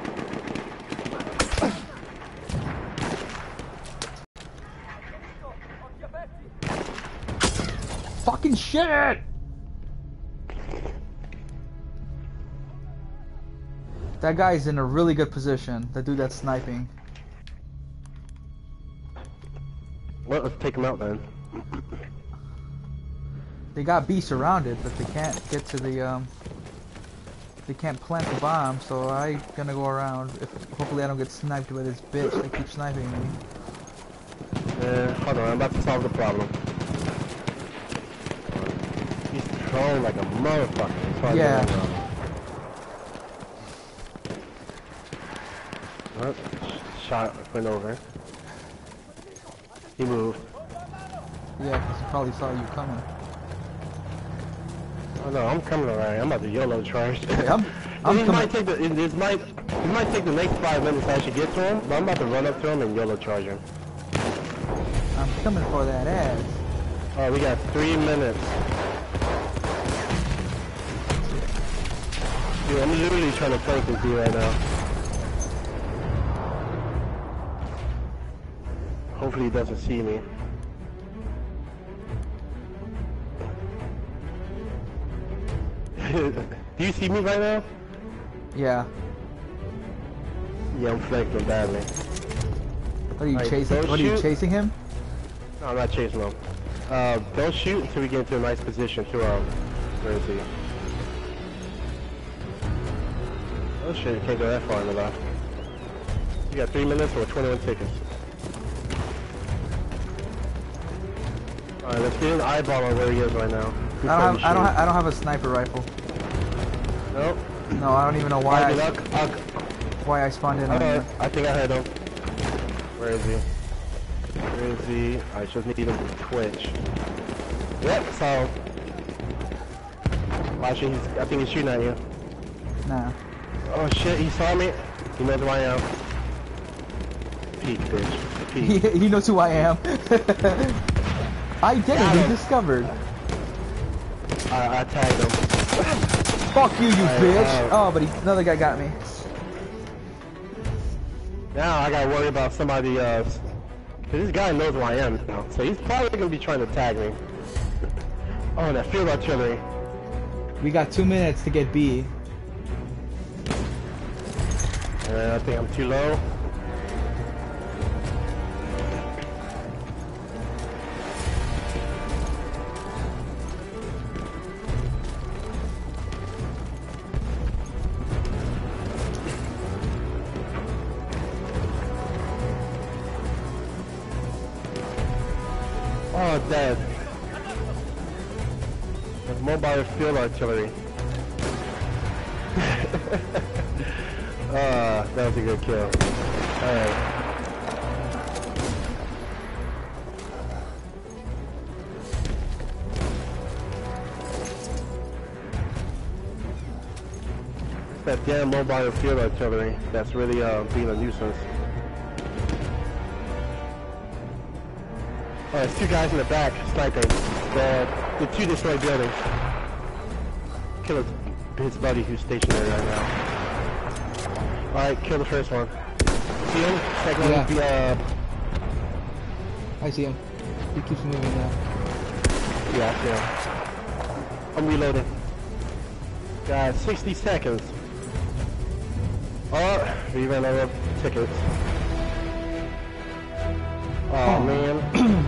Fucking shit! That guy's in a really good position. The dude that's sniping. Well, let's take him out then. They got B surrounded, but they can't get to the they can't plant the bomb, so I gonna go around. Hopefully I don't get sniped by this bitch that keeps sniping me. Hold on, I'm about to solve the problem. He's throwing like a motherfucker. Yeah. Oh, shot went over. He moved. Yeah, because he probably saw you coming. Oh no, I'm coming alright. I'm about to YOLO charge. Yeah, I'm it might take the next 5 minutes to actually get to him, but I'm about to run up to him and YOLO charge him. I'm coming for that ass. Alright, we got 3 minutes. Dude, I'm literally trying to flank this dude right now. Hopefully he doesn't see me. Do you see me right now? Yeah. Yeah, I'm flanking badly. What are you chasing? What are you chasing him? No, I'm not chasing him. Don't shoot until we get into a nice position to where is he? Oh shit, you can't go that far in the left. You got 3 minutes or 21 tickets. Alright, let's get an eyeball on where he is right now. I don't have a sniper rifle. Nope. No, I don't even know why why I spawned in on you. I think I heard him. Where is he? Where is he? I just need him to twitch. Yep, so watching, I think he's shooting at you. Nah. Oh shit, he saw me. He knows who I am. Peek, bitch. Peek. He knows who I am. I didn't, he discovered. I tagged him. Fuck you, bitch! Oh, but another guy got me. Now I gotta worry about somebody else. Cause this guy knows who I am now, so he's probably gonna be trying to tag me. Oh, that field artillery. We got 2 minutes to get B. I think I'm too low. Oh, dead. There's mobile field artillery. That was a good kill. Alright. That damn mobile field artillery that's really being a nuisance. Oh, there's 2 guys in the back sniping. The 2 destroyed buildings. Kill his buddy who's stationed there right now. Alright, kill the first one. See him? Second one be I see him. He keeps moving now. Yeah, I see him. I'm reloading. Got 60 seconds. Oh, we ran out of tickets. Oh man.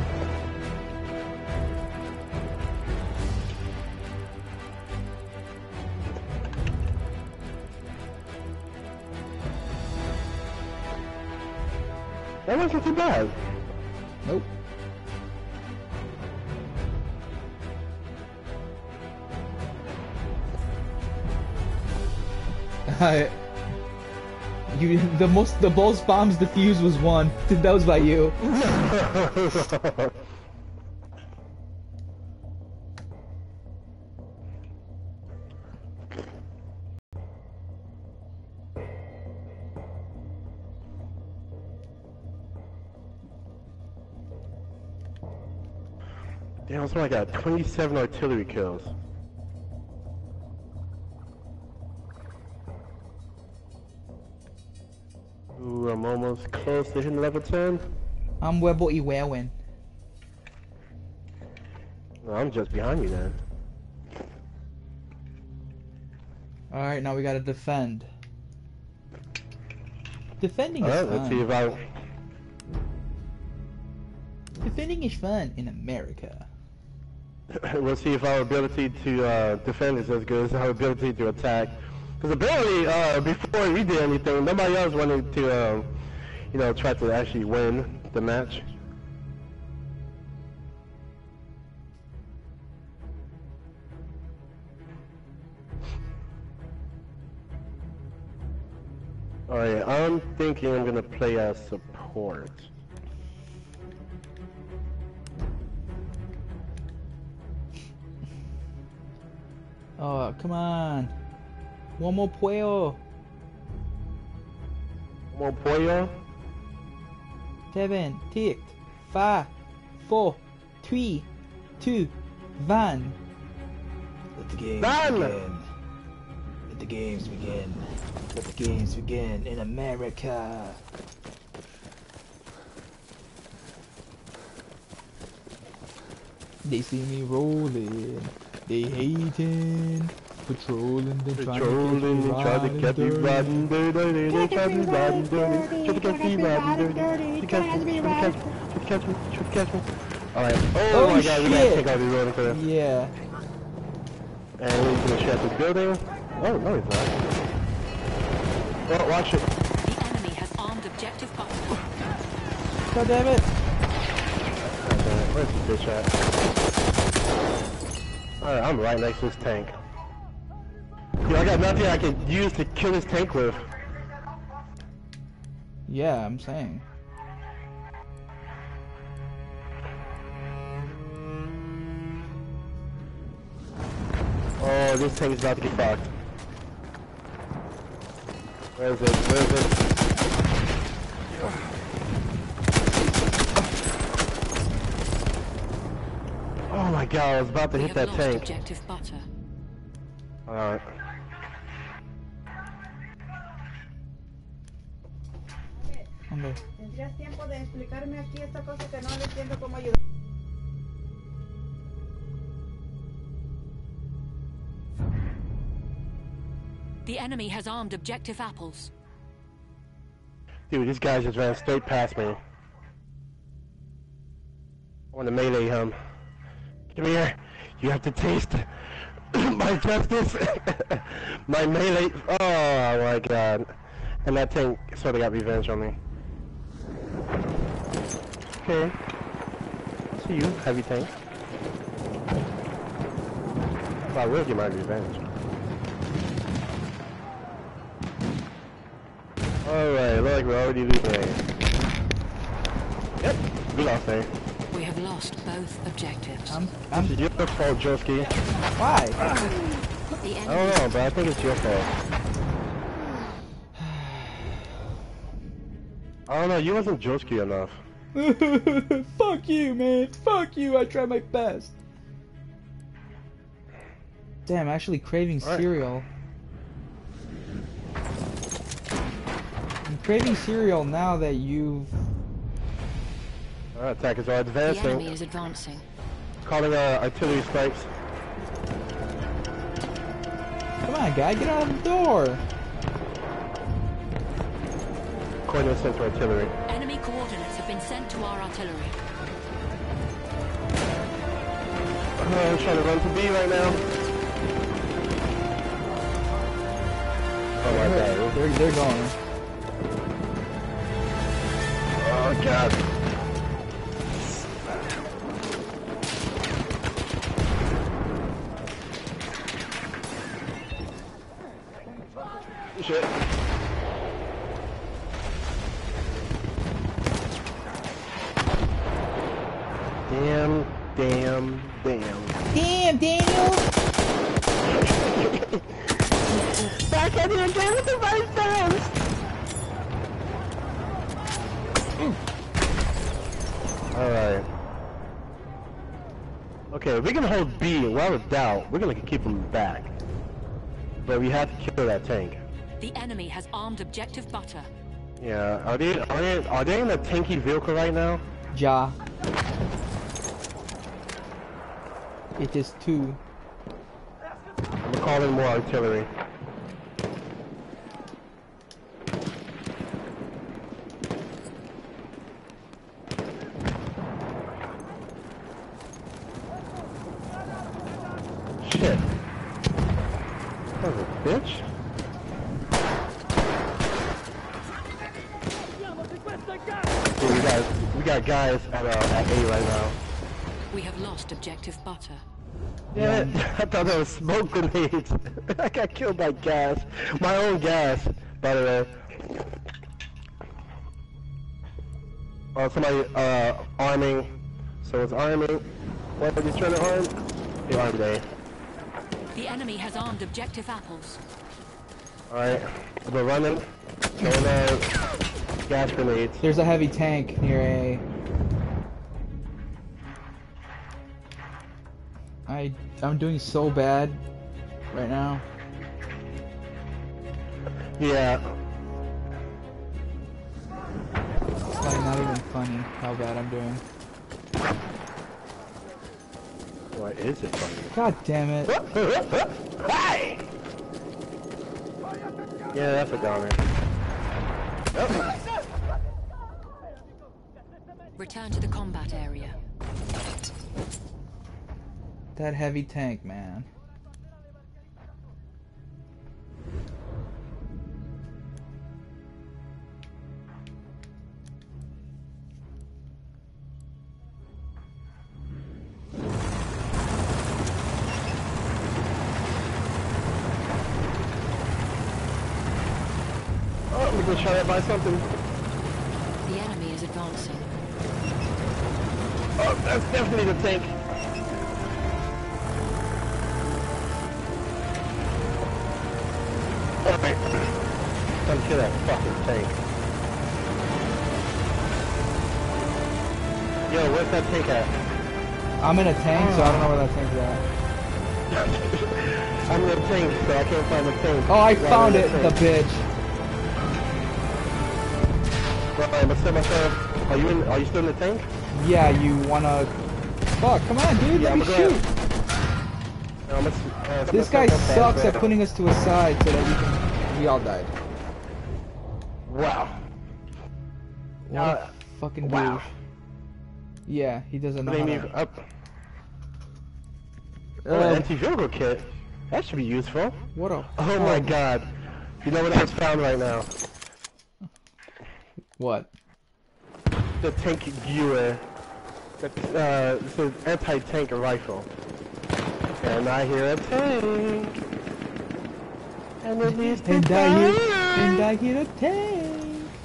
That wasn't too bad. Nope. The most bombs defused was one. That was by you. Damn, so I got 27 artillery kills. Ooh, I'm almost close to hitting level 10. I'm Webo Iwewen. Well, I'm just behind you then. Alright, now we gotta defend. Defending is fun. Let's see if I... Defending is fun in America. We'll see if our ability to defend is as good as our ability to attack. Because apparently, before we did anything, nobody else wanted to, you know, try to actually win the match. Alright, I'm thinking I'm gonna play as support. Oh, come on. One more puello. More pollo? 7, 6, 5, 4, 3, 2, 1. Let the games begin. Let the games begin. Let the games begin in America. They see me rolling. They hating. Patrolling, they trying to get me riding dirty. They try to be riding dirty. Try to catch me riding dirty. Catch me. Alright. Oh my god, we gotta take out the road for this. Yeah. And he's gonna shut the building. Oh, no he's not. Oh, watch it. The enemy has armed objective Butter. God damn it. God damn it. Where's the bitch at? Alright, I'm right next to this tank. Dude, I got nothing I can use to kill this tank with. Yeah, I'm saying. Oh, this tank is about to get fucked. Where is it? Where is it? Oh my god, I was about to hit that tank. Objective Butter. Alright. ¿Tendrías tiempo de explicarme aquí esta cosa que no le entiendo cómo ayudar? The enemy has armed objective Apples. Dude, this guy just ran straight past me. I want to melee him. Come here. You have to taste my justice. My melee. Oh my god. And that tank sort of got revenge on me. Okay. I see you, heavy tank. Well, I will get my revenge. Alright, look like we're already losing. Yep, we lost A. We have lost both objectives. This is your fault, Joski. Why? The I don't know, but I think it's your fault. I don't know, you wasn't Joski enough. Fuck you, man. Fuck you. I tried my best. Damn, I'm actually craving cereal. I'm craving cereal now that you've... Alright, attackers are advancing. The enemy is advancing. Calling artillery strikes. Come on, guy, get out of the door. Coordinates sent to artillery. Enemy coordinates have been sent to our artillery. I'm trying to run to B right now. Oh my god. They're going. Oh god. Shit. Damn, damn, damn. Damn, Daniel! Back at you again with the right down! Alright. Okay, if we can hold B, without a doubt, we're gonna keep them back. But we have to kill that tank. The enemy has armed objective butter. Yeah, are they in a tanky vehicle right now? Ja. It is 2. I'm calling more artillery. Shit. That was a bitch. Dude, we got guys at A right now. We have lost objective butter. Yeah, I thought that was smoke grenades. I got killed by gas. My own gas, by the way. Oh, somebody, arming. So it's arming. What are you trying to arm? The armed A. The enemy has armed objective apples. Alright, we're running. Going gas grenades. There's a heavy tank near A. I'm doing so bad right now. Yeah. It's like not even funny how bad I'm doing. Why is it funny? God damn it. Hi! Yeah, that's a goner. Oh. Return to the combat area. That heavy tank, man. Oh, we're gonna try to buy something. The enemy is advancing. Oh, that's definitely the tank. Alright. Time to kill that fucking tank. Yo, where's that tank at? I'm in a tank, so I don't know where that tank's at. I'm in a tank, so I can't find the tank. Oh, I found it, the bitch. Right, I'm set myself. Are you still in the tank? Yeah, you wanna... Fuck, come on, dude, let me shoot. This guy sucks at putting us to a side so that we can... We all died. Wow. What a fucking douche. Yeah, he doesn't know how to... Anti-vehicle kit. That should be useful. What a... Oh my god. You know what I just found right now? What? The tank gear. It's an anti-tank rifle. And I hear a tank. And it needs to And I hear a tank.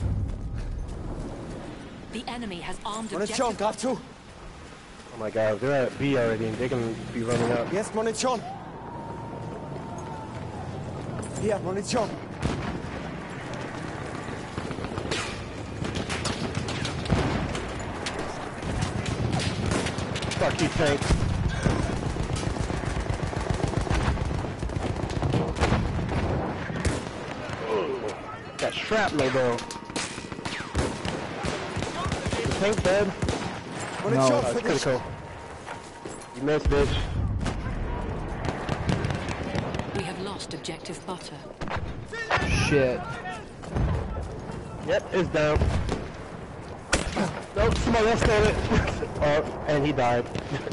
The enemy has armed Munition, objective. got two. Oh my god, they're at B already and they can be running up. Yes, Munition. Here, Munition. Fuck you, tank. Got shrapnel though. The tank dead? Munition, Oh, it's critical. You missed, bitch. We have lost lost objective butter. Shit. Yep, it's down. Nope, somebody else stole it. Oh, and he died.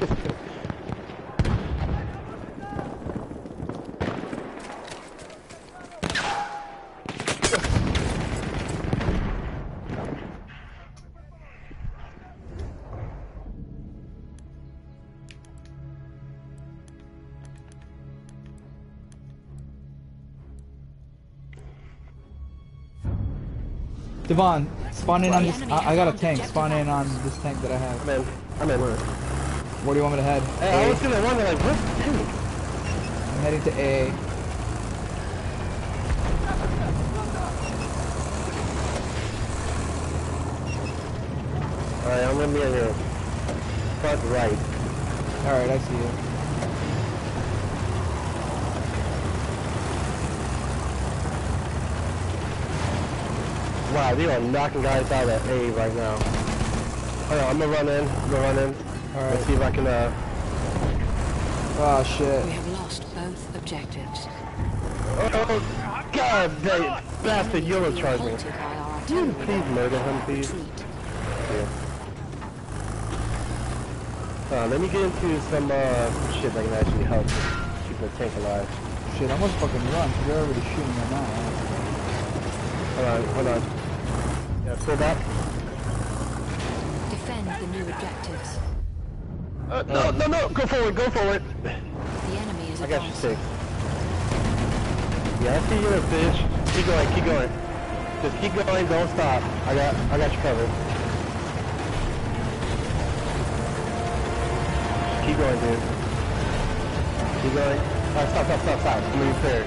Devon, spawn in on this. I got a tank. Spawn in on this tank that I have. I'm in. Where do you want me to head? Hey, I was gonna wonder, like, what's the tank? I'm heading to A. Alright, I'm gonna be in here. Front right. Alright, I see you. Wow, they are knocking guys out at A right now. Hold on, I'm gonna run in. Alright. Let's see if I can, Oh shit. We have lost both objectives. Oh, God, that bastard Eurocharge me. Halted by our Can you artillery. please murder him, please? Retreat. Let me get into some shit that can actually help keep the tank alive. Shit, I must fucking run, because they're already shooting right now. Hold on. Yeah, pull back. Defend the new objectives. No, go forward. The enemy is I got you advancing. safe. Yeah, I see you, bitch. Keep going. Just keep going, don't stop. I got you covered. Keep going, dude. Keep going. Alright, stop. I'm gonna repair.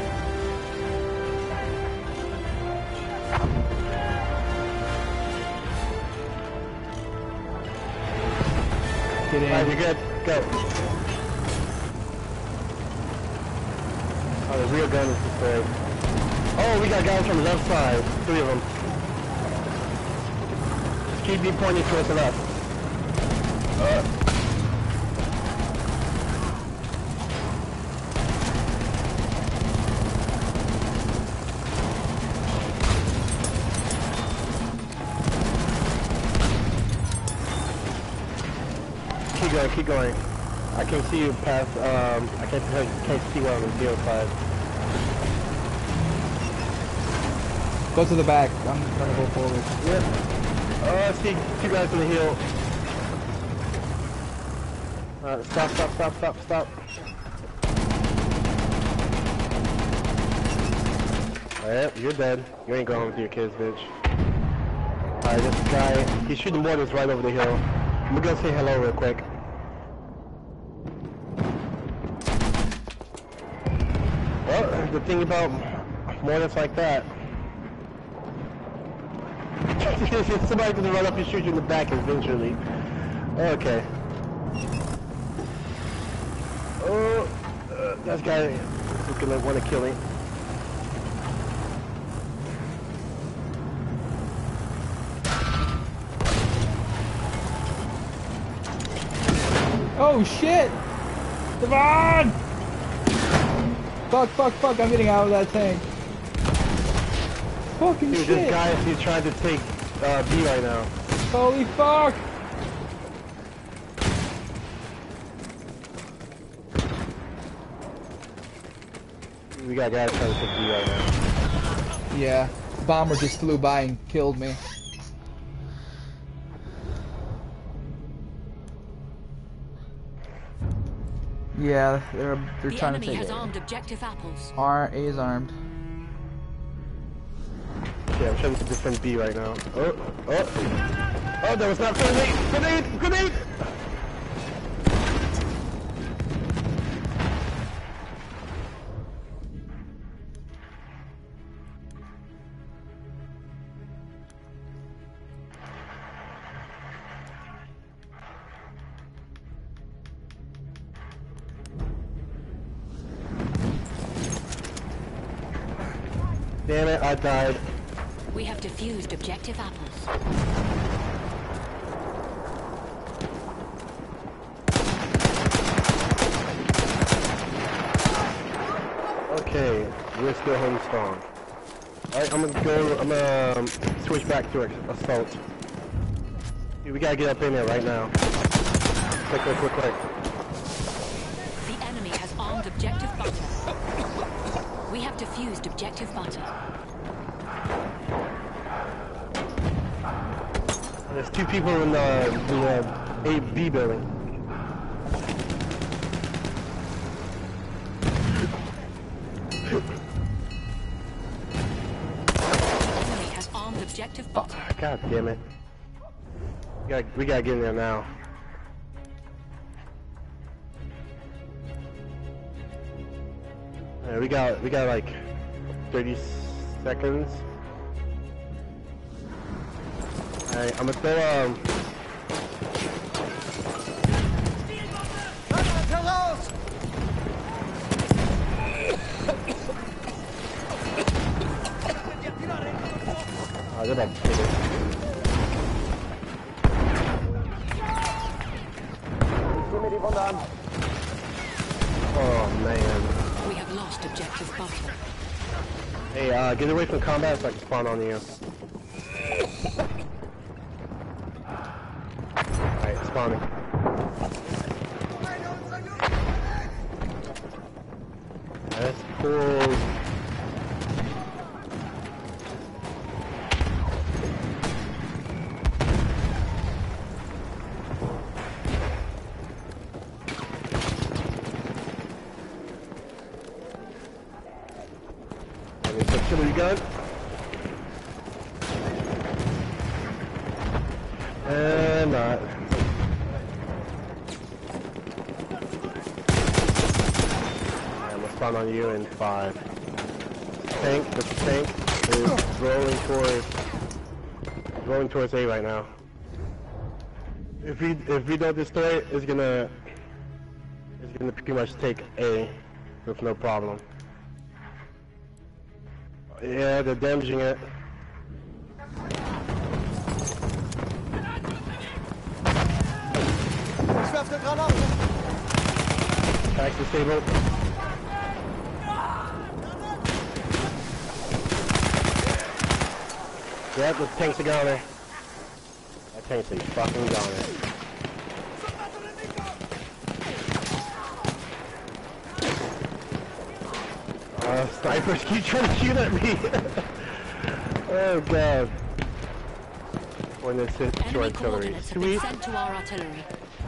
Get in. Alright, we're good. Go. Oh, the real gun is destroyed. Oh, we got guys from the left side. 3 of them. Just keep me pointing towards the left. Keep going. I can see you past, I can't see well on the 05. Go to the back. I'm gonna go forward. Yeah. Oh, I see 2 guys on the hill. Stop. Alright, you're dead. You ain't going home with your kids, bitch. Alright, this guy, he's shooting mortars right over the hill. I'm gonna go say hello real quick. Well, the thing about mortars like that, somebody's gonna run up and shoot you in the back eventually. Okay. Oh, that guy is gonna want to kill me. Oh shit! Devon! Fuck, I'm getting out of that tank. Fucking Dude, shit! this guy is trying to take B right now. Holy fuck! We got guys trying to take B right now. Yeah, bomber just flew by and killed me. Yeah, they're The trying to enemy take has it. armed objective apples. A is armed. Yeah, I'm trying to defend B right now. Oh, that was not grenade! Damn it, I died. We have defused objective apples. Okay, we're still home strong. Alright, I'm gonna switch back to assault. Dude, we gotta get up in there right now. Quick. The enemy has armed objective butter. We have defused objective butter. There's 2 people in the A-B building. Objective oh, God damn it. We gotta get in there now. We got like 30 seconds. Alright, I'm gonna throw they're about to take it. Oh man. We have lost objective butter. Hey, get away from combat so I can spawn on you. Alright, spawning. That's cool. Artillery gun. And not. I'm gonna spawn on you in 5. The tank is rolling towards A right now. If we don't destroy it, it's gonna pretty much take A with no problem. Yeah, they're damaging it. Attack disabled. Yeah, the tank's a goner. That tank's a fucking goner. Snipers keep trying to shoot at me. Oh god. When this hits to artillery. Sweet. Sent to our artillery.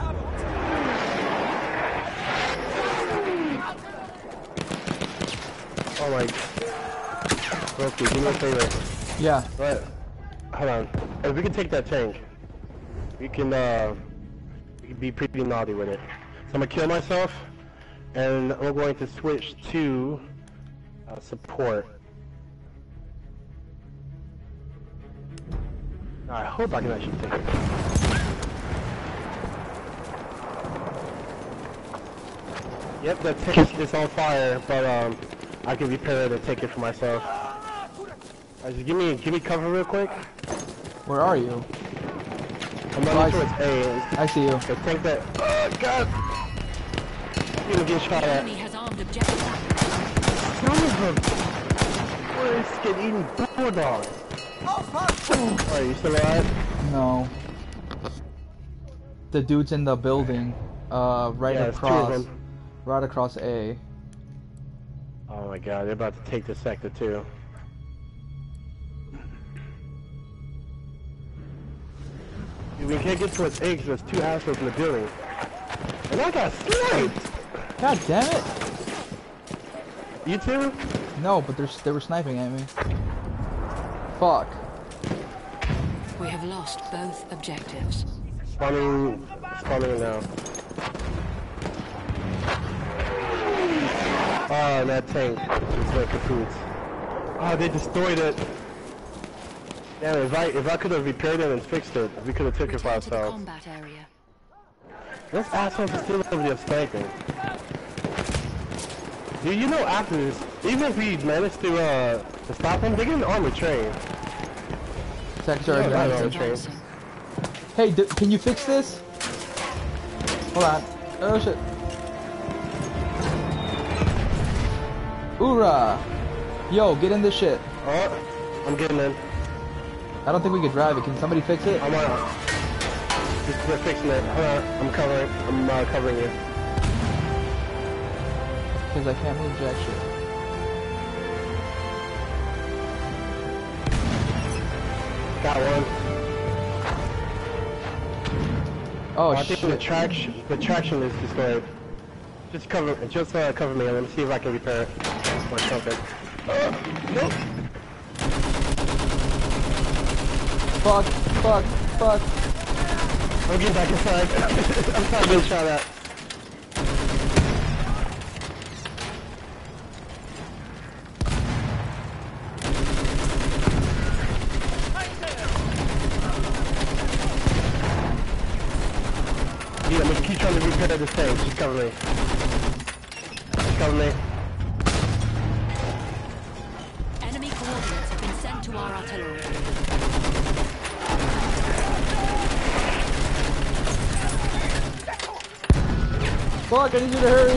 Oh my. Okay, do me a favor. Yeah. Right. Hold on. If we can take that tank, we can be pretty naughty with it. So I'm gonna kill myself, and we're going to switch to support. I hope I can actually take it. Yep, the tank is on fire, but I can repair it and take it for myself. Just give me cover real quick. Where are you? I'm running towards A. I see you. The tank that. Oh god! You're gonna get shot at. Has armed objective. Son of a. Where is get eaten bulldog? Are you still alive? No. The dude's in the building, right across A. Oh my god, they're about to take the sector too. Dude, we can't get towards A because there's 2 assholes in the building. And I got sniped! God damn it! You too? No, but they were sniping at me. Fuck. We have lost both objectives. Spawning now. Oh, and that tank is like the foods. Oh, they destroyed it. Damn, if I could have repaired it and fixed it, we could have took it for ourselves. Combat area. Those assholes are still over there sniping. Dude, you know after this, even if we manage to stop them, they're getting armored train. Secretary armored train. Hey, can you fix this? Hold on. Oh shit. Hoorah! Yo, get in this shit. Oh, I'm getting in. I don't think we could drive it. Can somebody fix it? I'm on. We're fixing it. Hold on. I'm covering. I'm covering you. Because I can't move jack shit. Got one. Oh, I think shit. the traction is destroyed. Just cover me. Let me see if I can repair it. Or something. Nope. Fuck. I'm getting back inside. I'm trying to get a shot at. Yeah, I'm gonna keep trying to repair this thing. Just cover me. Just cover me. Enemy coordinates have been sent to our artillery. Fuck, I need you to hurry.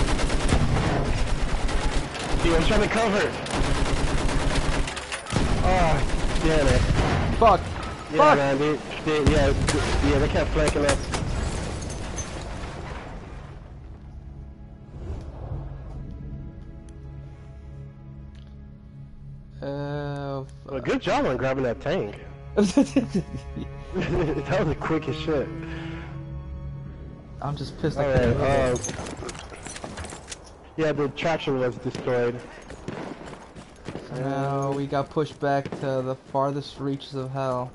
Dude, I'm trying to cover. Oh, damn it. Fuck. Yeah, Fuck. man, they kept flanking us. Well, good job on grabbing that tank. That was the quickest shit. I'm just pissed. I Alright, can't move it. yeah, the traction was destroyed. So now we got pushed back to the farthest reaches of hell.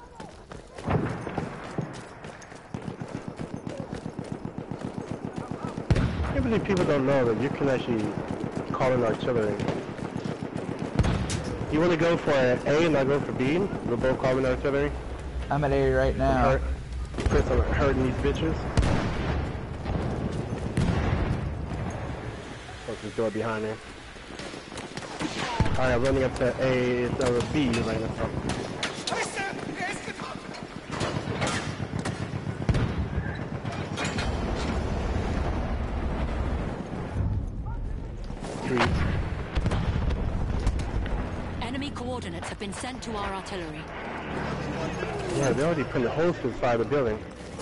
I can't believe people don't know that you can actually call in artillery. You want to go for A and I go for B? We're both calling artillery. I'm at A right now. Chris, I'm hurting these bitches. Close the door behind me. Alright, I'm running up to A, B right now. Enemy coordinates have been sent to our artillery. Yeah, they already put the holes inside the building.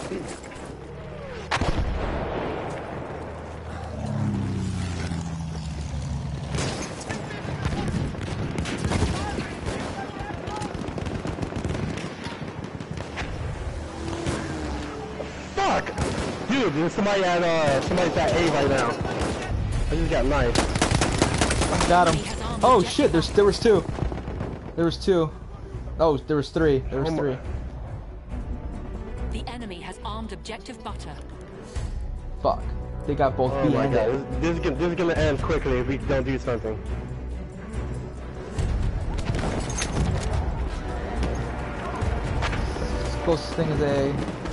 Fuck! Dude, there's somebody's at A right now. I just got knifed. Got him. Oh shit, there was two. There was two. Oh, there was three. There was three. The enemy has armed objective butter. Fuck. They got both Oh B my and god, A. this is gonna end quickly if we don't do something. Closest thing is A.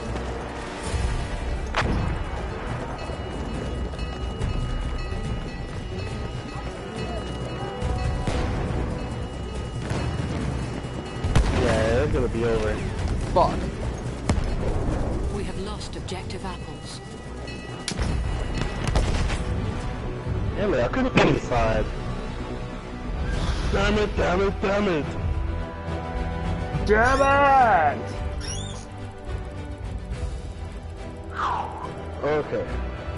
Yeah, it's gonna be over. Fuck. We have lost objective apples. Damn it, I could've been inside. Damn it, damn it, damn it. Damn it! Okay.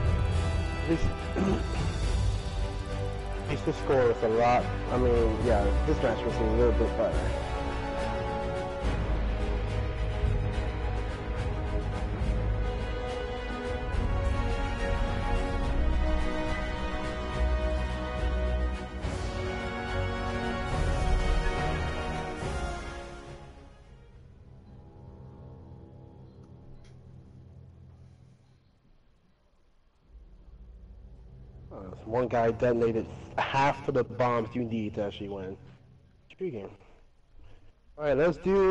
This score is a lot. I mean, yeah, this match was a little bit better. One guy detonated half of the bombs you need to actually win. Intriguing. Alright, let's do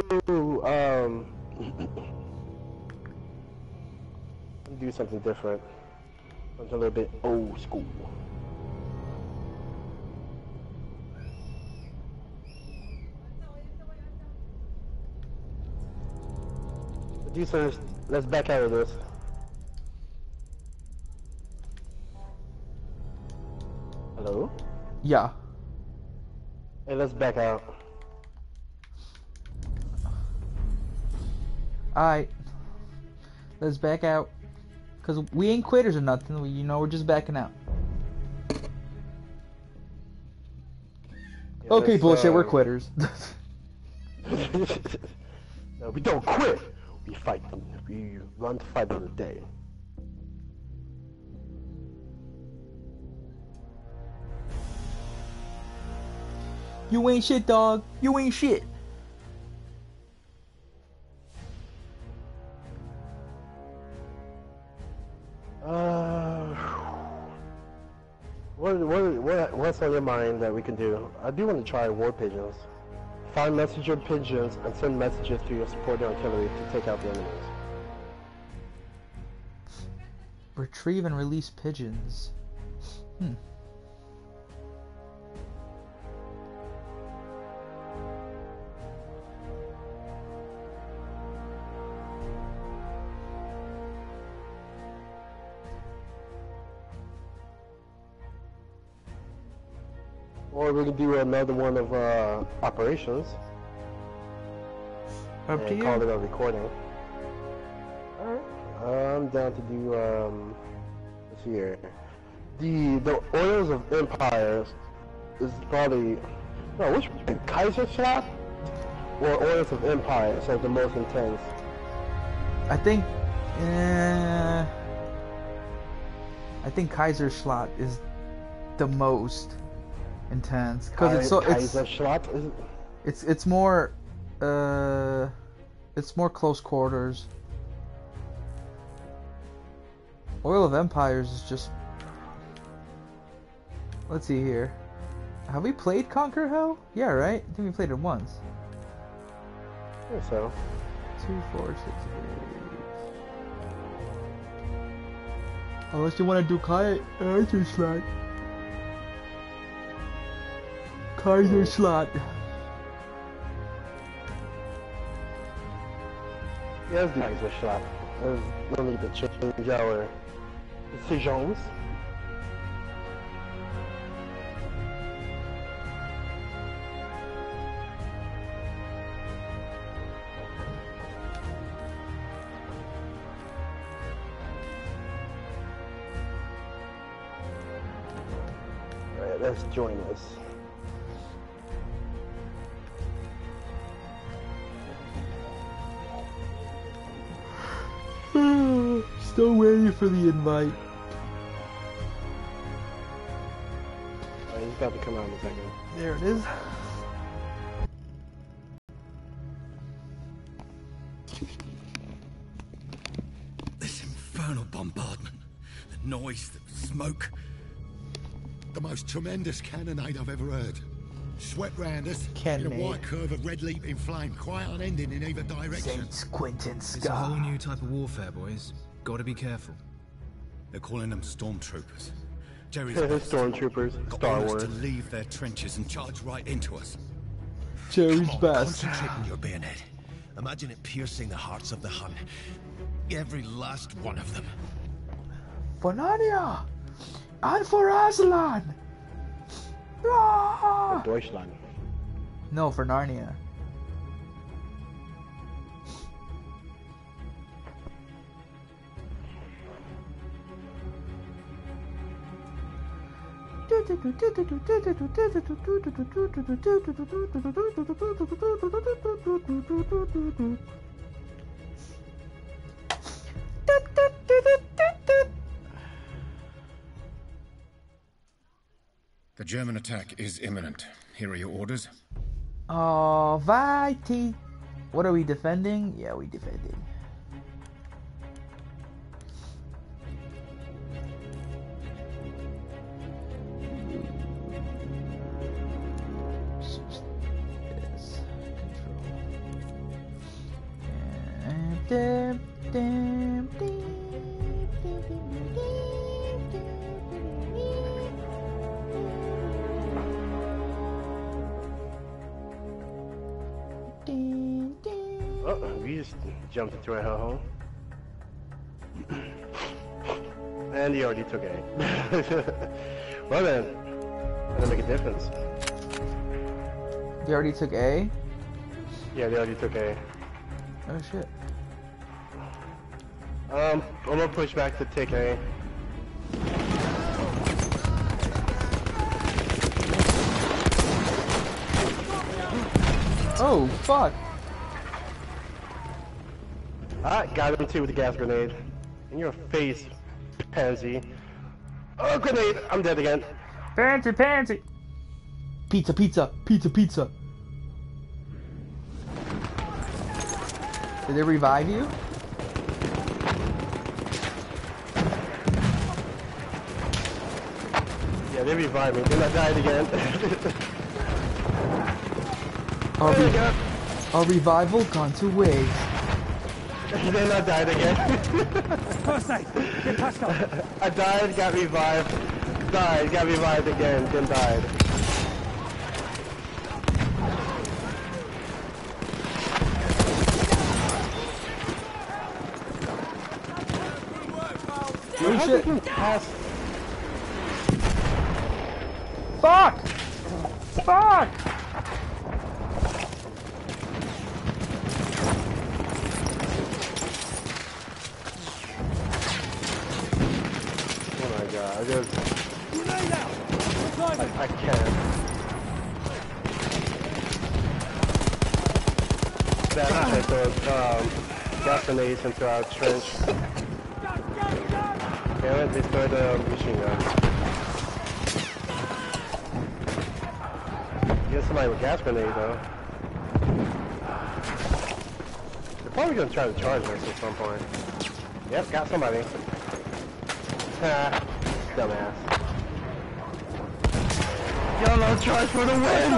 do something different. Something a little bit old school. Let's back out of this. Hello? Yeah. Hey, let's back out. Alright. Let's back out. Cause we ain't quitters or nothing. You know, we're just backing out. Yeah, Okay, bullshit. We're quitters. No, we don't quit. We fight. We run to fight on the day. You ain't shit, dog. You ain't shit. What's on your mind that we can do? I do want to try war pigeons. Find messenger pigeons and send messages to your supporting artillery to take out the enemies. Retrieve and release pigeons. Or we can do another one of operations. Up to and you. call it a recording. Alright. I'm down to do let's see here. The Oils of Empires is probably which Kaiserschlacht or Oils of Empire is the most intense. I think Kaiserschlacht is the most intense because it's more close quarters. Oil of Empires is just, let's see here. Have we played Conquer Hell? Yeah, right? I think we played it once. I think so. 2, 4, 6, 8. Unless you want to do Kaiserschlacht. Kaiserschlacht. Yeah, let's do Kaiserschlacht. There's no need to change our decisions. Alright, let's join us. Still waiting for the invite. He's about to come out in a second. There it is. This infernal bombardment, the noise, the smoke. The most tremendous cannonade I've ever heard. Swept round us in a wide curve of red leaping flame, quite unending in either direction. Saint Quentin It's a whole new type of warfare, boys. Gotta be careful. They're calling them stormtroopers. Jerry's stormtroopers. Star Wars. to leave their trenches and charge right into us. Jerry's best. Concentrate on your bayonet. Imagine it piercing the hearts of the Hun. Every last one of them. For Narnia! And for Aslan! Ah! Deutschland. No, for Narnia. The German attack is imminent. Here are your orders. Alrighty. What are we defending? Yeah, we defending. Oh, we just jumped into a hellhole. And he already took A. Well then. Doesn't make a difference. You already took A? Yeah, they already took A. Oh shit. I'm gonna push back to take A. Oh, fuck. I got him too with the gas grenade. In your face, pansy. Oh, grenade! I'm dead again. Pansy, pansy! Pizza, pizza, pizza, pizza. Did they revive you? Yeah, they revived me. Then I died again. Our revival gone to waste. Then I died again. First aid. Get patched up. I died, got revived, died, got revived again, then died. Oh shit. Fuck! Fuck! Oh my god, I just... I can't. That shit those gas grenades into our trench. Damn it, they stole the machine gun. Get somebody with gas grenade though. They're probably gonna try to charge us at some point. Yep, got somebody. Dumbass. YOLO charge for the win!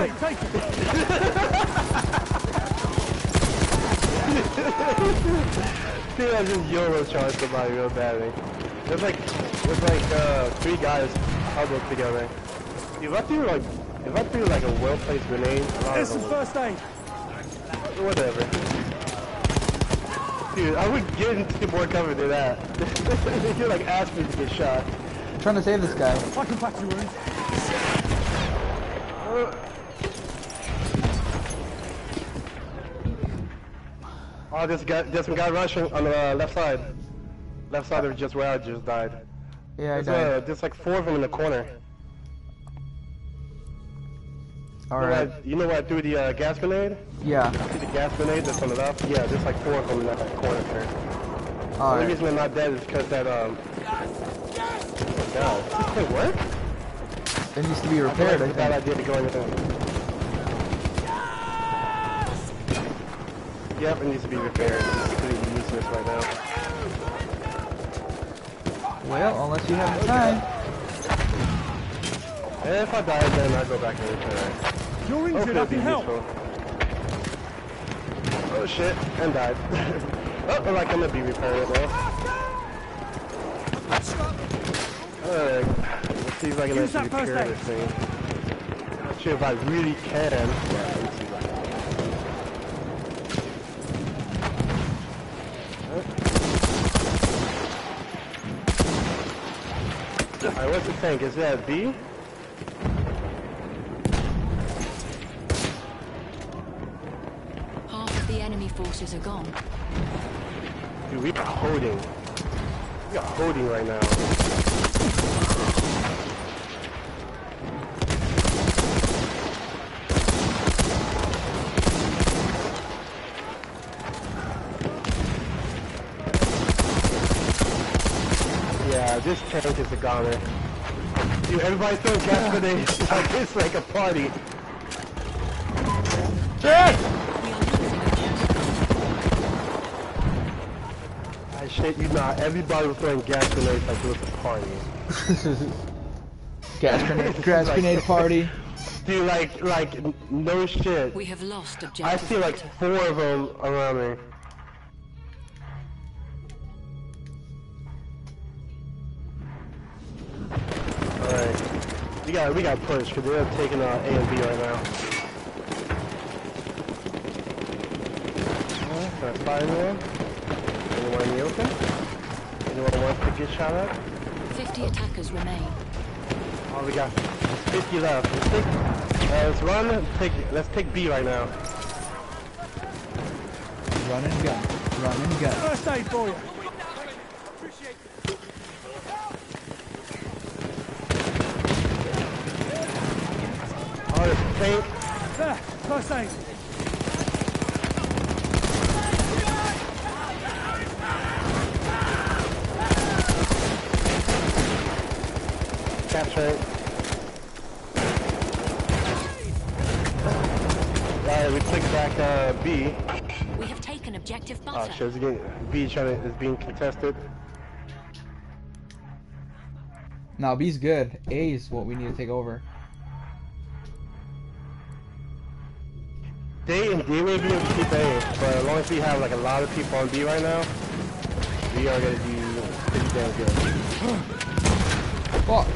Dude, I just YOLO charge somebody real badly. There's like 3 guys huddled together. If I threw like a well-placed grenade, Here's some first aid. Whatever. Dude, I would get into more cover than that. You're like asking to get shot. I'm trying to save this guy. I can patch your wounds. Oh, there's some guy rushing on the left side. Left side of just where I just died. Yeah, I died. There's like 4 of them in the corner. Alright. You know what I threw the gas grenade? Yeah. See the gas grenade that's on the left? Yeah, there's like 4 of them in that corner there. The only reason they're not dead is because that, oh god. Wait, what? It needs to be repaired, I think. Bad idea to go in there. Yep, it needs to be repaired. It's pretty useless right now. Well, unless you have the time. And if I die, then I'll go back and repair it. You're injured, I can help. Oh shit, and died. Oh, like I'm gonna be repairing it now. Alright, let's see if I can actually repair this thing. Not sure if I really can. Yeah, let's see if I can. Alright, what's the tank? Is that B? Half of the enemy forces are gone. Dude, we are holding. We are holding right now. Yeah, this tank is a goner. Dude, everybody's throwing gas grenades. It's like a party. Shit! I shit you not. Everybody was throwing gas grenades like it was a party. Gas grenade party. Dude, like no shit. We have lost objective. I see like 4 of them around me. Alright. We got push because they're taking A and B right now. Can I spy anyone? Anyone in the open? Anyone wants to get shot at? 50 attackers remain. Oh, Oh, we got 50 left. Let's run. Let's take B right now. Run and gun. Run and gun. First aid for you. Oh, there's a tank. There, first aid. Capture it. Alright, we took back B. We have taken objective Oh butter. shit, B is being contested. No, B's good. A is what we need to take over. They may be able to keep A, but as long as we have like a lot of people on B right now, we are gonna do pretty damn good. Fuck.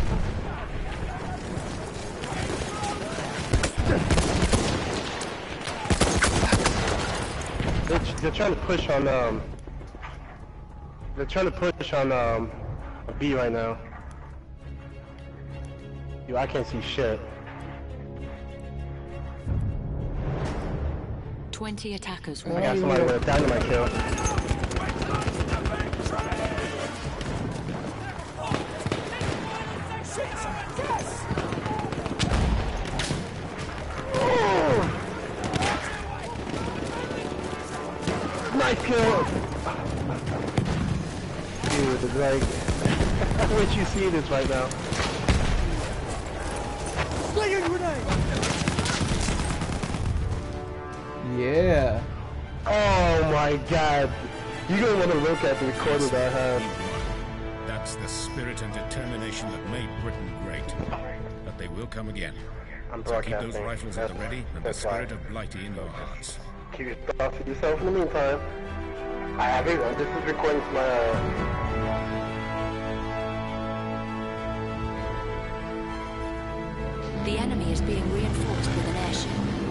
They're trying to push on B right now. Yo, I can't see shit. 20 attackers. I got somebody with a dynamite kill. Nice kill! Dude, it's like... I wish you see this right now. Slinging grenade! Yeah. Oh my god. You're gonna want to look at the recording that I have. That's the spirit and determination that made Britain great. But they will come again. I'm So keep broadcasting. those rifles at the ready and the spirit of Blighty in your hearts. Keep your thoughts to yourself in the meantime. I have it. This is recording to my... The enemy is being reinforced with an airship.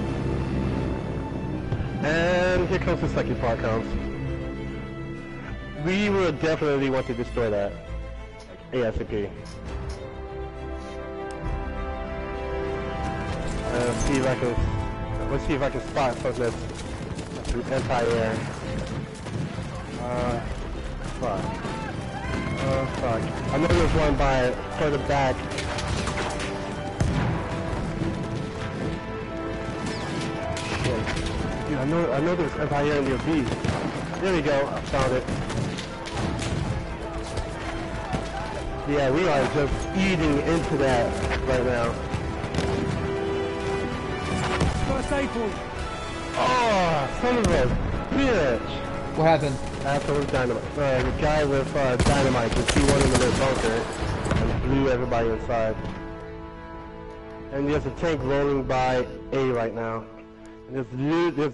And here comes the second part comes. We will definitely want to destroy that. ASAP. Let's see if I can spot something that's anti-air. Fuck. Fuck. I know there's one by further back. Dude, I know there's anti-air in your B. There we go, I found it. Yeah, we are just eating into that right now. First aid for you. Oh, son of a bitch! What happened? Absolute dynamite. The guy with dynamite just threw one into their bunker and blew everybody inside. And there's a tank rolling by A right now. And there's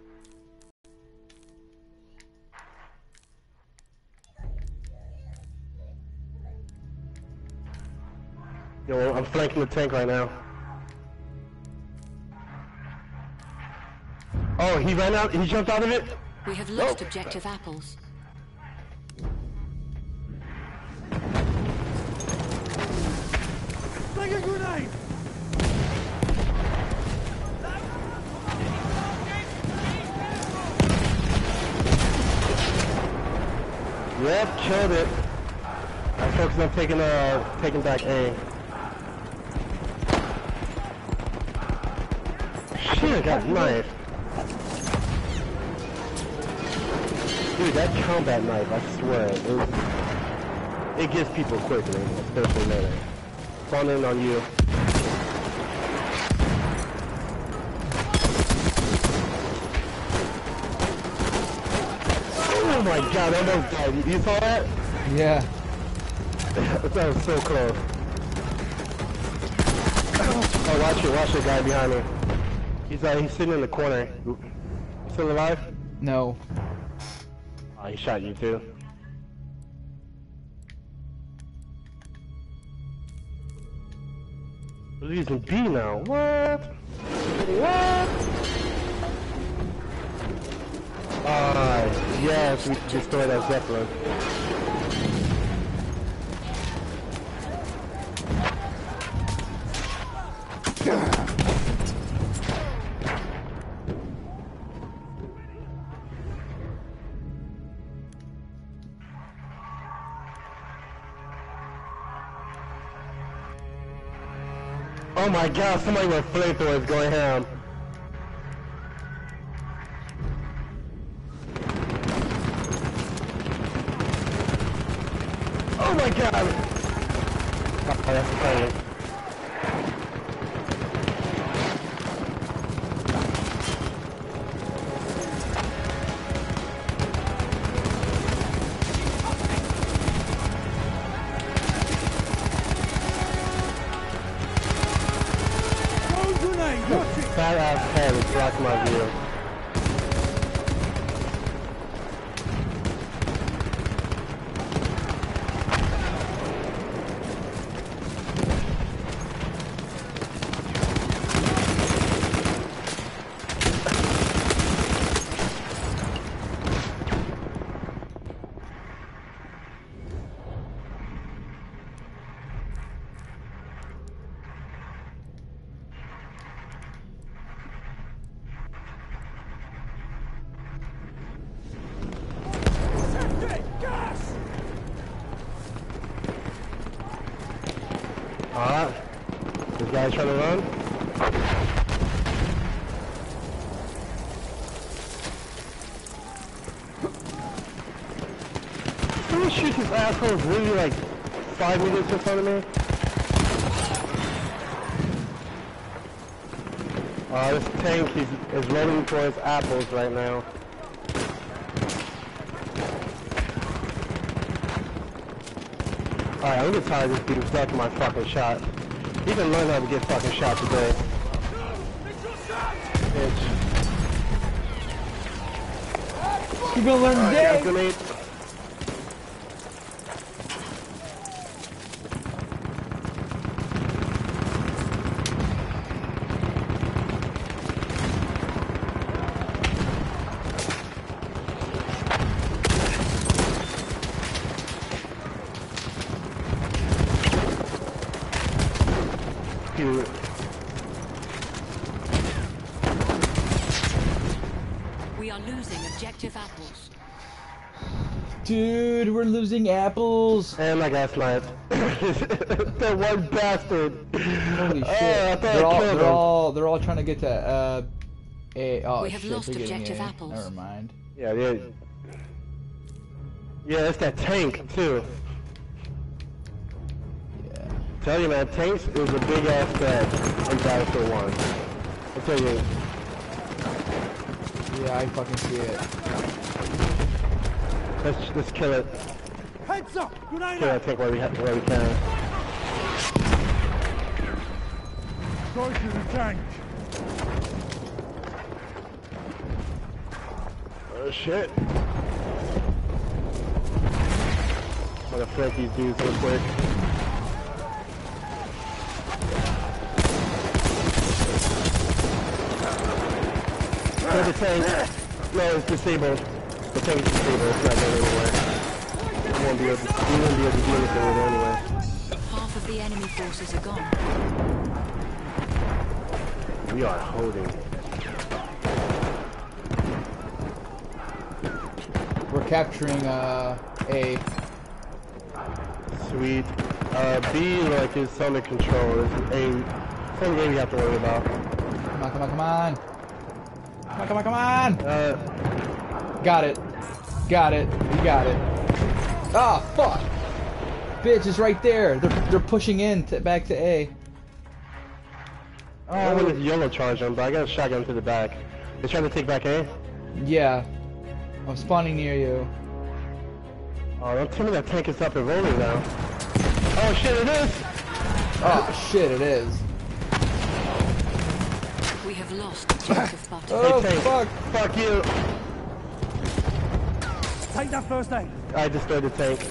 Yo, I'm flanking the tank right now. Oh, he ran out? He jumped out of it? We have lost objective apples. Slinging grenade! Yep, killed it. I'm focusing on taking back A. Shit, I got knife. Dude, that combat knife, I swear, it gets people quickly, especially melee. Falling in on you. Oh my god, I almost died. You saw that? Yeah. That was so close. Oh, watch the guy behind me. He's sitting in the corner. You still alive? No. Oh, he shot you too. We're using B now. What? What? Yes, we destroyed that Zeppelin. Oh my god, somebody with flamethrowers going ham. Oh my god! Oh, that's funny. Fat ass head is blocking my view. Alright. This guy's trying to run. Someone shoots his assholes really like 5 meters in front of me. This tank is rolling towards apples right now. Alright, I'm gonna tired of this dude ducking my fucking shot. He can learn how to get fucking shot today. Bitch. You gonna learn today? Grenade. We are losing objective apples. Dude, we're losing apples. And my guy sniped. That one bastard. Holy shit. I thought they're all trying to get to A. Oh we have shit, lost they're getting objective A. apples. Never mind. Yeah, it's that tank too. Yeah. Tell you man, tanks is a big ass threat in Battlefield 1. I tell you. Yeah, I fucking see it. Let's kill it. Heads up! Grenade Kill out! that tank where we can. Go to the tank. Oh shit. I'm gonna flank these dudes real quick. Kill the tank. No, it's disabled. The tank is disabled. It's not going anywhere. We won't be able to do anything with it anyway. Half of the enemy forces are gone. We are holding. We're capturing A. Sweet. B like is under control. It's A. Some game you have to worry about. Come on, come on, come on. Come on, come on, come on! Got it. Got it. We got it. Ah, fuck! Bitch, it's right there. They're pushing in back to A. I want this yellow charge on, but I got a shotgun to the back. They're trying to take back A? Yeah. I'm spawning near you. Oh, don't tell me that tank is up and rolling now. Oh shit, it is! Oh shit, it is. We have lost objective butter. Oh, hey, tank. fuck! Fuck you! Take that first aid. I destroyed the tank.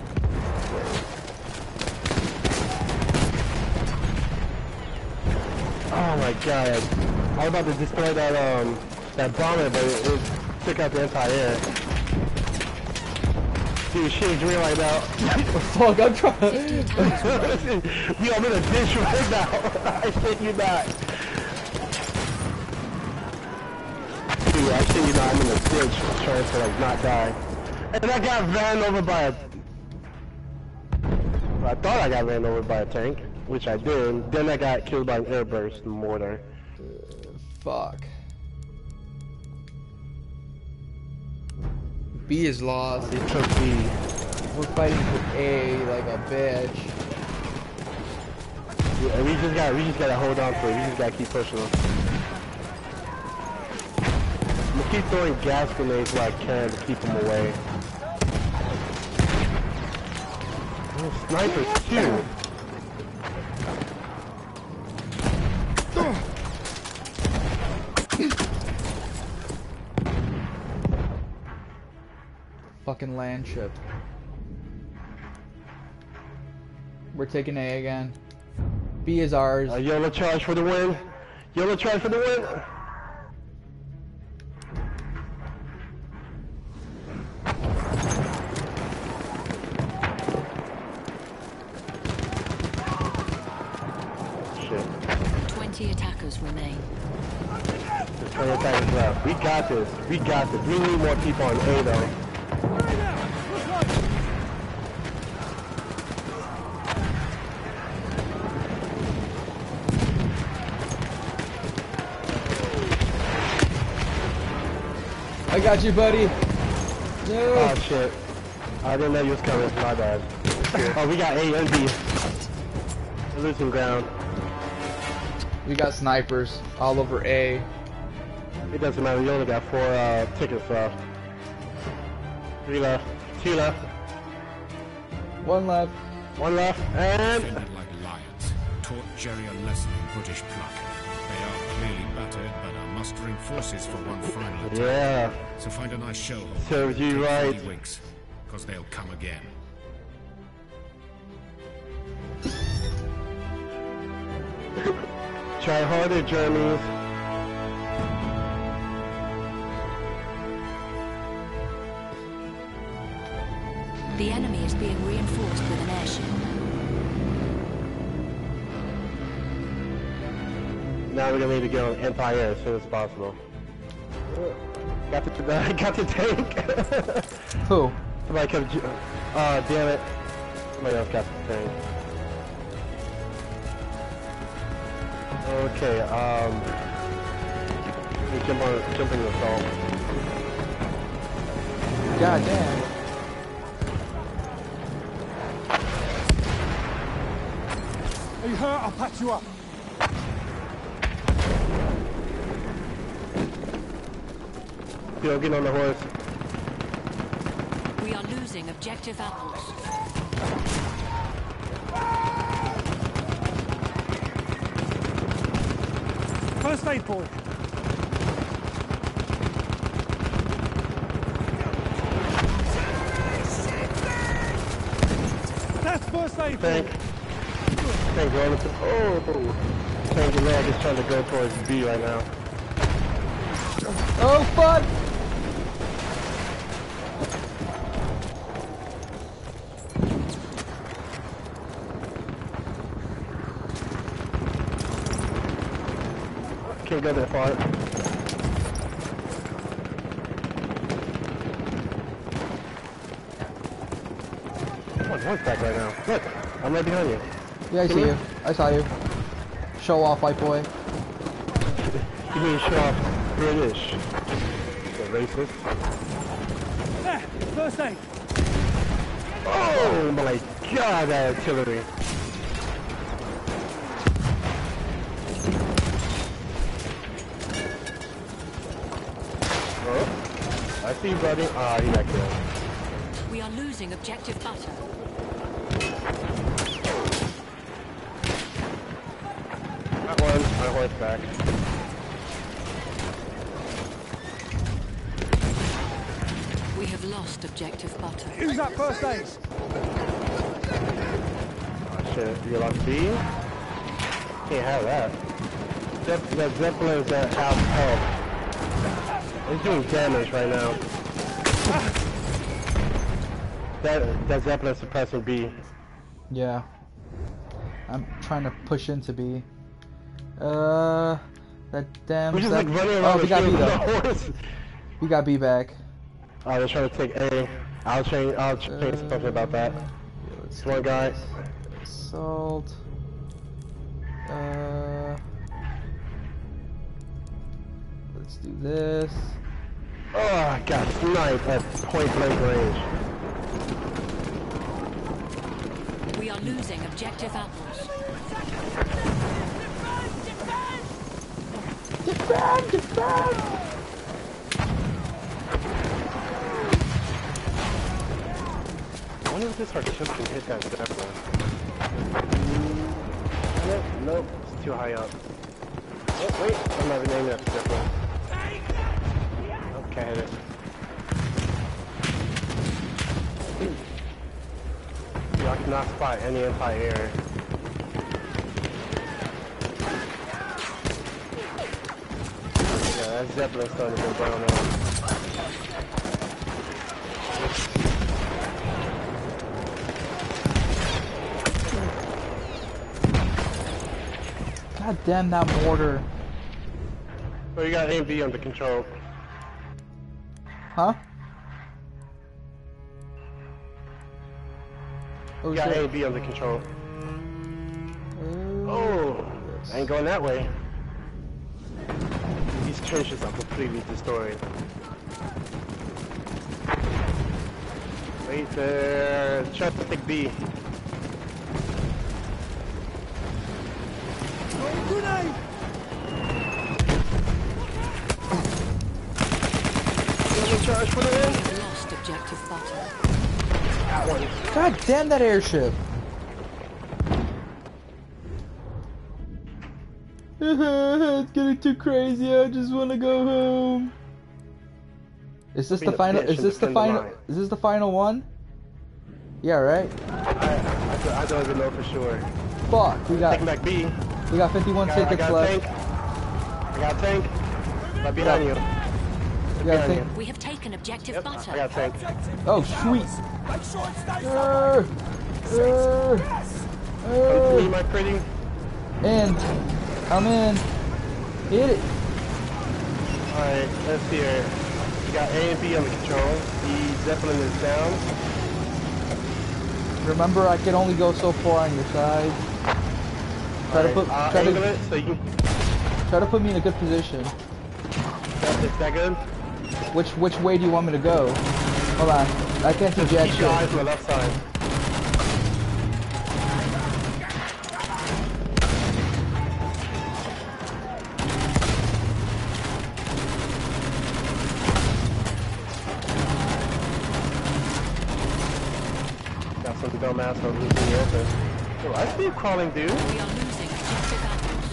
Oh my god. I was about to destroy that bomber, but it took out the anti-air. Dude, shit is real right now. Fuck, I'm trying. Yo, I'm in a ditch right now. I shit you not. Dude, I shit you not, I'm in a ditch trying to like not die. And I got ran over by a... I thought I got ran over by a tank. which I did. Then I got killed by an airburst mortar. Fuck. B is lost. They took B. We're fighting for A like a bitch. Yeah, we just gotta hold on to it. We just gotta keep pushing them. I'm gonna keep throwing gas grenades where I can to keep them away. Oh, snipers too. Fucking land ship. We're taking A again. B is ours. YOLO charge for the win. YOLO charge for the win. Shit. 20 attackers remain. There's 20 attackers left. We got this. We got this. We need more people on A though. I got you, buddy. No. Oh shit. I didn't know you was coming. My bad. Oh, we got A and B. We're losing ground. We got snipers all over A. It doesn't matter. We only got 4 tickets left. 3 left. 2 left. 1 left. 1 left. And Defended like lions, taught Jerry a lesson in British pluck. They are clearly battered, but are mustering forces for one final attack. yeah. So find a nice show. Serves you right. Winks, because they'll come again. Try harder, Jeremy. The enemy is being reinforced with an airship. Now we're gonna need to get on Empire as soon as possible. Got the tank. Who? Somebody come. Damn it. Somebody else got the tank. Okay. Jump in the assault. God damn. Are you hurt? I'll patch you up. Yo, get on the horse. We are losing objective apples. First aid boy. That's first aid boy. Tank going to. Oh! Tank leg is trying to go towards B right now. Oh fuck! Can't go that far. One's back right now. Look, I'm right behind you. Yeah, I see you. I saw you. Show off, white boy. You mean show off British? The racist. There, first aid. Oh my god, that artillery. Oh, I see you, buddy. Ah, he got killed. We are losing objective butter. That one, my horseback. We have lost objective butter. Use that first aid. Oh shit, you lost B? Can't have that. That Zeppelin is at half health. It's doing damage right now. That Zeppelin suppressing B. Yeah. I'm trying to push into B. That damn. We're just like running around we got B the though. horse. We got B back. Oh, they're trying to take A. I'll change something about that. Let's This one guy. Assault. Let's do this. Oh, I got sniped at point blank range. We are losing objective apples. Defend! Defend! I wonder if this artillery can hit that zeppelin. Nope, it's too high up. Oh, wait, I'm not even aiming at the zeppelin. Nope, can't hit it. I cannot spot any anti-air. Yeah, that Zeppelin's starting to go down now. God damn that mortar. So you got A and B under control. Huh? You got A and B under control. Oh, I ain't going that way. These trenches are completely destroyed. Wait there. Try to take B. Grenade! Charge for the win. Lost objective butter. God damn that airship! It's getting too crazy. I just want to go home. Is this the final? Is this the final? Is this the final one? Yeah, right. I don't even know for sure. Fuck, we got. Taking back B. We got 51 seconds left. I got a tank. Right behind you. We have taken objective butter. I got a tank. Oh, sweet. Come to me, my pretty. And I'm in. Hit it. Alright, let's see here. We got A and B under control. The Zeppelin is down. Remember, I can only go so far on your side. Try to put. Try angle it so you can. Try to put me in a good position. Is that good? Which way do you want me to go? Hold on. I can't see jack shit. Eyes on the left side. Got some dumbass over losing the open. Oh, I see you crawling, dude. We are losing objective apples.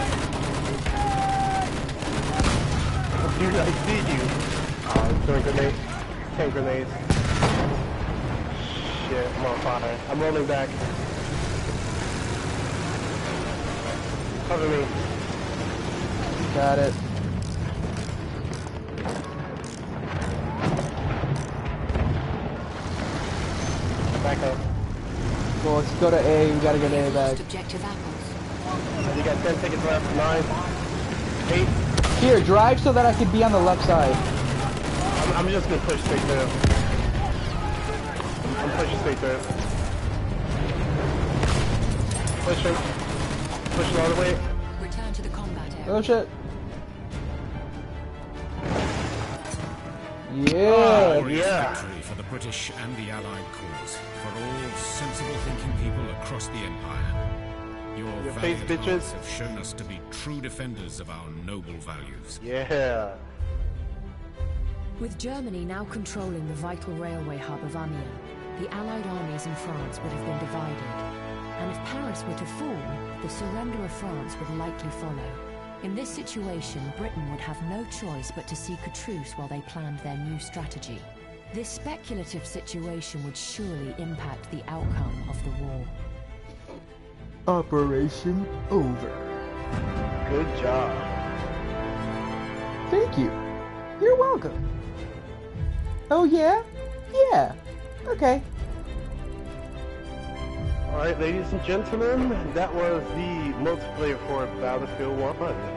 Dude, I see you. Throwing grenades. 10 grenades. Shit, I'm on fire. I'm rolling back. Cover me. Got it. Back up. Well, let's go to A. We gotta get A back. Objective apples. You got 10 seconds left. 9. 8. Here, drive so that I can be on the left side. I'm just gonna push straight through. I'm pushing straight through. Pushing. Pushing all the way. Return to the combat area. Oh shit. Yeah. Yeah. Victory for the British and the Allied cause, for all sensible thinking people across the Empire. Your face, valiant bitches. hearts have shown us to be true defenders of our noble values. Yeah. With Germany now controlling the vital railway hub of Amiens, the Allied armies in France would have been divided. And if Paris were to fall, the surrender of France would likely follow. In this situation, Britain would have no choice but to seek a truce while they planned their new strategy. This speculative situation would surely impact the outcome of the war. Operation over. Good job. Thank you. You're welcome. Oh yeah? Yeah. Okay. Alright, ladies and gentlemen, that was the multiplayer for Battlefield 1.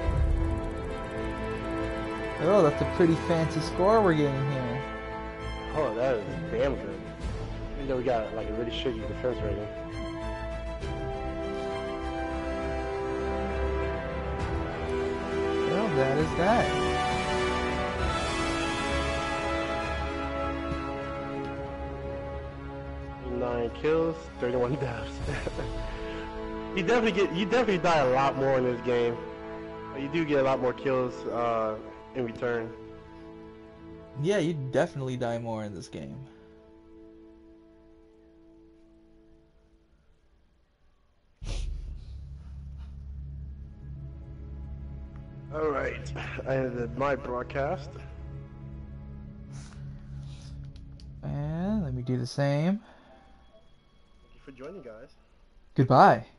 Oh, that's a pretty fancy score we're getting here. Oh, that is damn good. Even though we got like a really shitty defense rating. that is that. 9 kills, 31 deaths. You definitely die a lot more in this game. You do get a lot more kills in return. Yeah, you definitely die more in this game. Alright, I ended my broadcast. And let me do the same. Thank you for joining, guys. Goodbye.